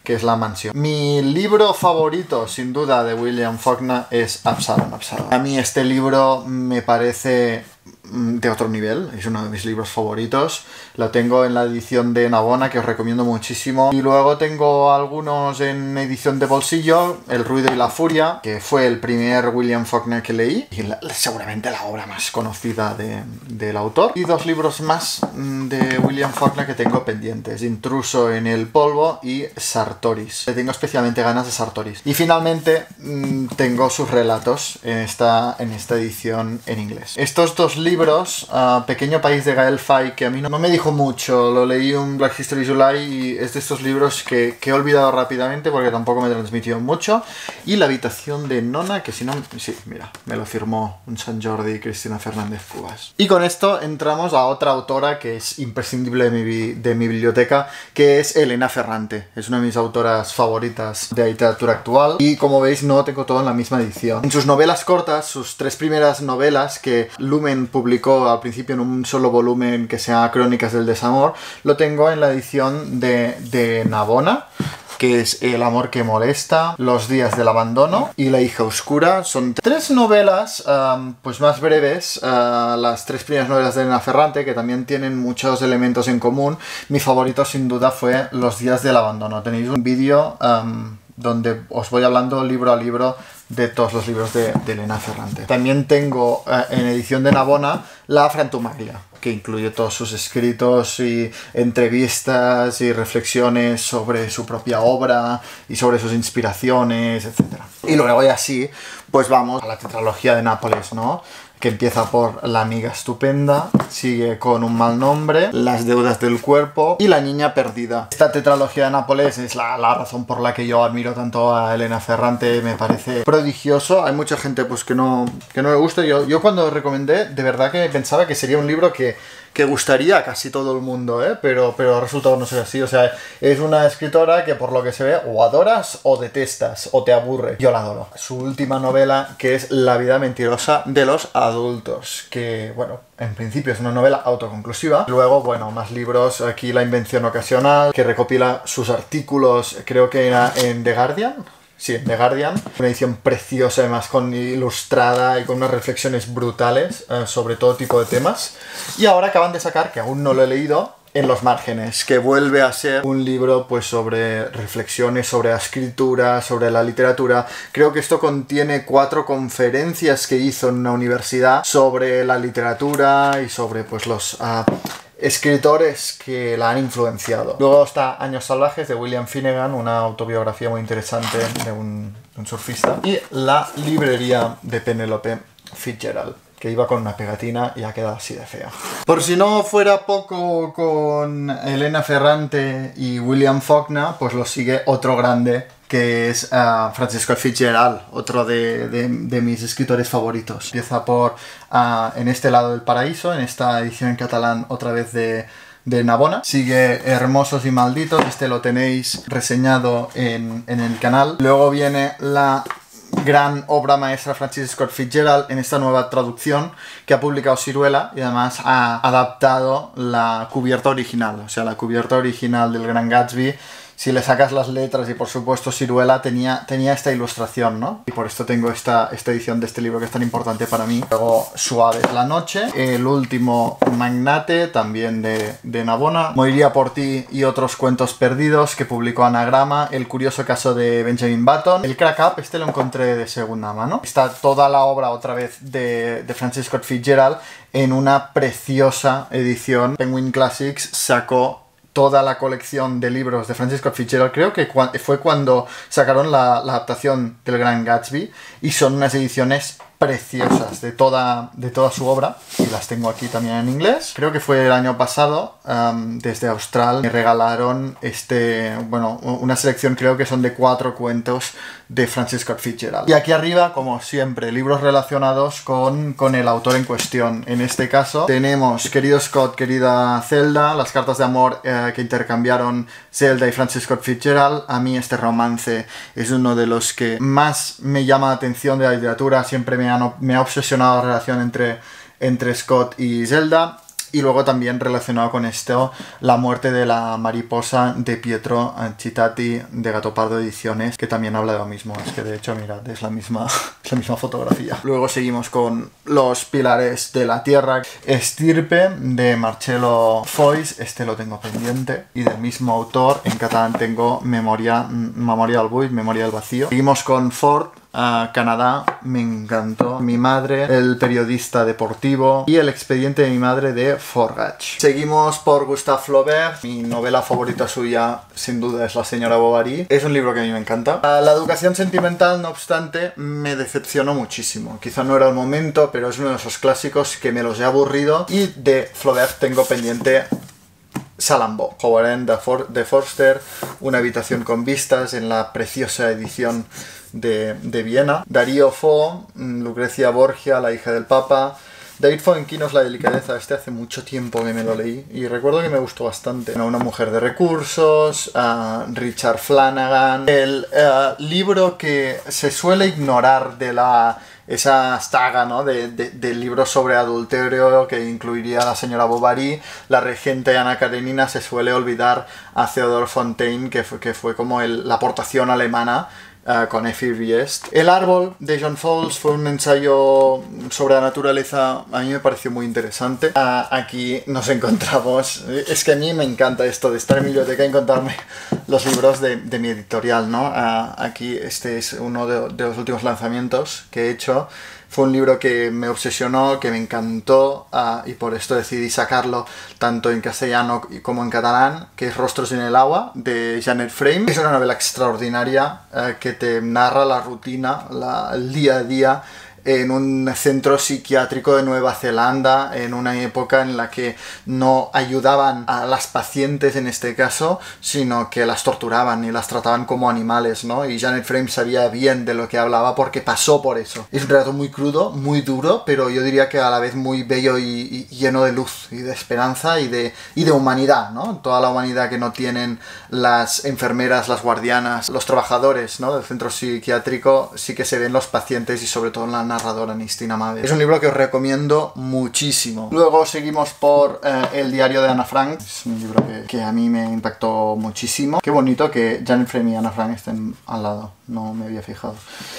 que es La mansión. Mi libro favorito, sin duda, de William Faulkner es Absalom. A mí este libro me parece de otro nivel, es uno de mis libros favoritos. Lo tengo en la edición de Navona, que os recomiendo muchísimo. Y luego tengo algunos en edición de bolsillo, El ruido y la furia, que fue el primer William Faulkner que leí, y seguramente la obra más conocida del autor. Y dos libros más de William Faulkner que tengo pendientes, Intruso en el polvo y Sartoris. Le tengo especialmente ganas de Sartoris. Y finalmente tengo sus relatos en esta edición en inglés. Estos dos libros, Pequeño país de Gael Fay, que a mí no me dijo mucho, lo leí en Black History July y es de estos libros que he olvidado rápidamente porque tampoco me transmitió mucho. Y La habitación de Nona, que si no... Sí, mira, me lo firmó un Sant Jordi y Cristina Fernández Cubas. Y con esto entramos a otra autora que es imprescindible de mi biblioteca, que es Elena Ferrante. Es una de mis autoras favoritas de literatura actual y, como veis, no tengo todo en la misma edición. En sus novelas cortas, sus 3 primeras novelas que Lumen publicó al principio en un solo volumen que se llama Crónicas del desamor, lo tengo en la edición de Navona, que es El amor que molesta, Los días del abandono y La hija oscura. Son 3 novelas pues más breves, las 3 primeras novelas de Elena Ferrante, que también tienen muchos elementos en común. Mi favorito sin duda fue Los días del abandono. Tenéis un vídeo donde os voy hablando libro a libro de todos los libros de Elena Ferrante. También tengo en edición de Navona La Frantumaglia, que incluye todos sus escritos y entrevistas y reflexiones sobre su propia obra y sobre sus inspiraciones, etc. Y luego ya sí, pues vamos a la tetralogía de Nápoles, ¿no? Que empieza por La amiga estupenda, sigue con Un mal nombre, Las deudas del cuerpo y La niña perdida. Esta tetralogía de Nápoles es la razón por la que yo admiro tanto a Elena Ferrante, me parece prodigioso. Hay mucha gente pues que no le gusta. Yo cuando lo recomendé, de verdad que pensaba que sería un libro que gustaría a casi todo el mundo, pero ha resultado no ser así. O sea, es una escritora que por lo que se ve o adoras o detestas o te aburre. Yo la adoro. Su última novela, que es La vida mentirosa de los adultos, que bueno, en principio es una novela autoconclusiva. Luego, bueno, más libros, aquí La invención ocasional, que recopila sus artículos, creo que era en The Guardian. Sí, The Guardian, una edición preciosa, además con ilustrada y con unas reflexiones brutales sobre todo tipo de temas. Y ahora acaban de sacar, que aún no lo he leído, En los márgenes, que vuelve a ser un libro pues sobre reflexiones sobre la escritura, sobre la literatura. Creo que esto contiene 4 conferencias que hizo en una universidad sobre la literatura y sobre pues los escritores que la han influenciado. Luego está Años salvajes de William Finnegan, una autobiografía muy interesante de un surfista. Y La librería de Penélope Fitzgerald, que iba con una pegatina y ha quedado así de fea. Por si no fuera poco con Elena Ferrante y William Faulkner, pues lo sigue otro grande, que es Francisco Fitzgerald, otro de mis escritores favoritos. Empieza por En este lado del paraíso, en esta edición en catalán otra vez de Navona. Sigue Hermosos y malditos, este lo tenéis reseñado en el canal. Luego viene la gran obra maestra Francis Scott Fitzgerald en esta nueva traducción que ha publicado Siruela, y además ha adaptado la cubierta original, o sea, la cubierta original del Gran Gatsby. Si le sacas las letras y por supuesto Siruela tenía esta ilustración, ¿no? Y por esto tengo esta edición de este libro que es tan importante para mí. Luego Suave es la noche, el último Magnate, también de Navona, Moriría por ti y otros cuentos perdidos, que publicó Anagrama, El curioso caso de Benjamin Button, el Crack Up, este lo encontré de segunda mano. Está toda la obra otra vez de Francis Scott Fitzgerald en una preciosa edición. Penguin Classics sacó toda la colección de libros de Francis Scott Fitzgerald, creo que fue cuando sacaron la adaptación del Gran Gatsby, y son unas ediciones preciosas de toda su obra, y las tengo aquí también en inglés. Creo que fue el año pasado, desde Austral, me regalaron una selección, creo que son de 4 cuentos de Francis Scott Fitzgerald. Y aquí arriba, como siempre, libros relacionados con el autor en cuestión. En este caso tenemos Querido Scott, querida Zelda, las cartas de amor que intercambiaron Zelda y Francis Scott Fitzgerald. A mí este romance es uno de los que más me llama la atención de la literatura. Siempre me ha obsesionado la relación entre Scott y Zelda. Y luego también relacionado con esto, la muerte de la mariposa de Pietro Citati de Gattopardo Ediciones, que también habla de lo mismo. Es que de hecho, mirad, es la misma fotografía. Luego seguimos con Los pilares de la tierra, Estirpe de Marcello Foix, este lo tengo pendiente. Y del mismo autor, en catalán tengo Memòria del buit, Memoria del vacío. Seguimos con Ford, Canadá, me encantó. Mi madre, el periodista deportivo y el expediente de mi madre de Forgage. Seguimos por Gustave Flaubert. Mi novela favorita suya sin duda es La señora Bovary. Es un libro que a mí me encanta. La educación sentimental, no obstante, me decepcionó muchísimo. Quizá no era el momento, pero es uno de esos clásicos que me los he aburrido. Y de Flaubert tengo pendiente Salammbô, Joven de Forster, Una habitación con vistas, en la preciosa edición de Viena. Darío Fo, Lucrecia Borgia, La hija del Papa. David Fuenquinos, La delicadeza, este hace mucho tiempo que me lo leí y recuerdo que me gustó bastante. Una mujer de recursos, Richard Flanagan, el libro que se suele ignorar de esa saga, ¿no? de libros sobre adulterio que incluiría a La señora Bovary, La regente Ana Karenina, se suele olvidar a Theodor Fontaine, que fue como la aportación alemana con Effie Riest. El árbol de John Fowles fue un ensayo sobre la naturaleza, a mí me pareció muy interesante. Aquí nos encontramos, es que a mí me encanta esto de estar en biblioteca y encontrarme los libros de mi editorial, ¿no? Aquí este es uno de los últimos lanzamientos que he hecho. Fue un libro que me obsesionó, que me encantó y por esto decidí sacarlo tanto en castellano como en catalán, que es Rostros en el agua, de Janet Frame. Es una novela extraordinaria que te narra la rutina, el día a día en un centro psiquiátrico de Nueva Zelanda, en una época en la que no ayudaban a las pacientes en este caso, sino que las torturaban y las trataban como animales, ¿no? Y Janet Frame sabía bien de lo que hablaba porque pasó por eso. Es un relato muy crudo, muy duro, pero yo diría que a la vez muy bello y lleno de luz y de esperanza y de humanidad, ¿no? Toda la humanidad que no tienen las enfermeras, las guardianas, los trabajadores, ¿no? del centro psiquiátrico, sí que se ven los pacientes y sobre todo en la narradora Nistina Mave. Es un libro que os recomiendo muchísimo. Luego seguimos por El diario de Ana Frank. Es un libro que a mí me impactó muchísimo. Qué bonito que Janet Frame y Ana Frank estén al lado, no me había fijado.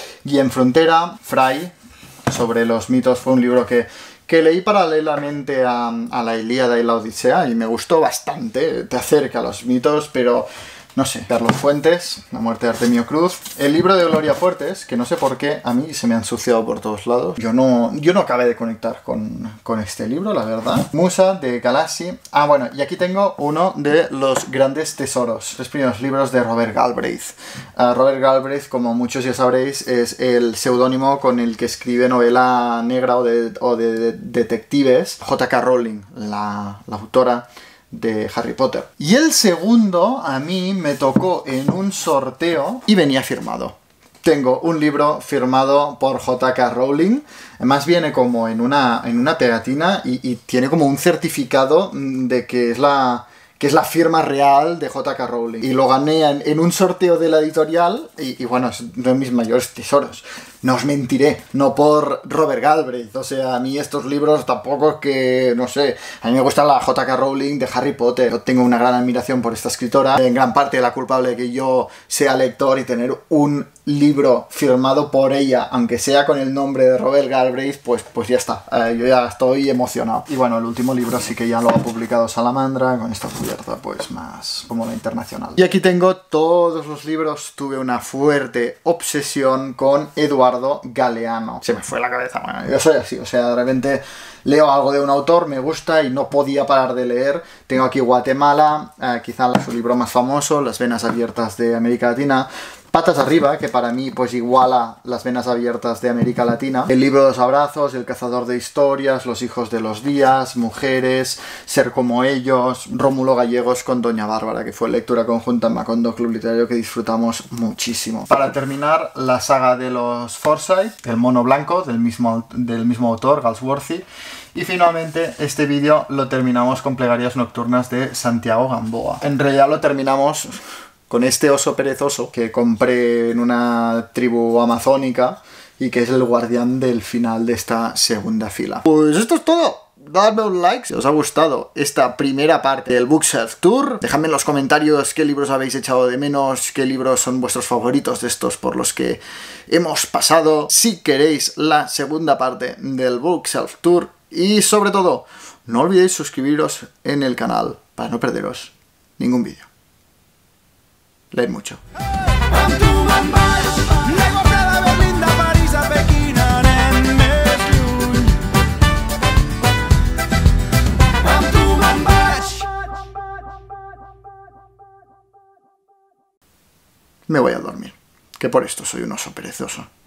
Y en Frontera, Fry, sobre los mitos, fue un libro que leí paralelamente a la Ilíada y la Odisea y me gustó bastante. Te acerca a los mitos, pero no sé. Carlos Fuentes, La muerte de Artemio Cruz. El libro de Gloria Fuertes, que no sé por qué a mí se me ha ensuciado por todos lados. Yo no acabé de conectar con este libro, la verdad. Musa, de Galassi. Bueno, y aquí tengo uno de los grandes tesoros. Los primeros libros de Robert Galbraith. Robert Galbraith, como muchos ya sabréis, es el seudónimo con el que escribe novela negra o de detectives. J.K. Rowling, la autora de Harry Potter. Y el segundo a mí me tocó en un sorteo y venía firmado. Tengo un libro firmado por J.K. Rowling, además viene como en una pegatina y tiene como un certificado de que es la firma real de J.K. Rowling. Y lo gané en un sorteo de la editorial y bueno, es uno de mis mayores tesoros. No os mentiré, no por Robert Galbraith, o sea, a mí estos libros tampoco es que, no sé, a mí me gusta la J.K. Rowling de Harry Potter. Yo tengo una gran admiración por esta escritora, en gran parte la culpable de que yo sea lector y tener un libro firmado por ella, aunque sea con el nombre de Robert Galbraith, pues ya está, yo ya estoy emocionado. Y bueno, el último libro sí que ya lo ha publicado Salamandra, con esta cubierta pues más como la internacional. Y aquí tengo todos los libros. Tuve una fuerte obsesión con Eduardo Galeano. Se me fue la cabeza, bueno, yo soy así, o sea, de repente leo algo de un autor, me gusta y no podía parar de leer. Tengo aquí Guatemala, quizá su libro más famoso, Las venas abiertas de América Latina. Patas arriba, que para mí pues iguala Las venas abiertas de América Latina. El libro de los abrazos, El cazador de historias, Los hijos de los días, Mujeres, Ser como ellos, Rómulo Gallegos con Doña Bárbara, que fue lectura conjunta en Macondo Club Literario que disfrutamos muchísimo. Para terminar, la saga de los Forsyth, El mono blanco, del mismo autor, Galsworthy. Y finalmente este vídeo lo terminamos con Plegarias nocturnas de Santiago Gamboa. En realidad lo terminamos con este oso perezoso que compré en una tribu amazónica y que es el guardián del final de esta segunda fila. Pues esto es todo. dadme un like si os ha gustado esta primera parte del Bookshelf Tour. Dejadme en los comentarios qué libros habéis echado de menos, qué libros son vuestros favoritos de estos por los que hemos pasado. Si queréis la segunda parte del Bookshelf Tour. Y sobre todo, no olvidéis suscribiros en el canal para no perderos ningún vídeo. Leed mucho. Me voy a dormir, que por esto soy un oso perezoso.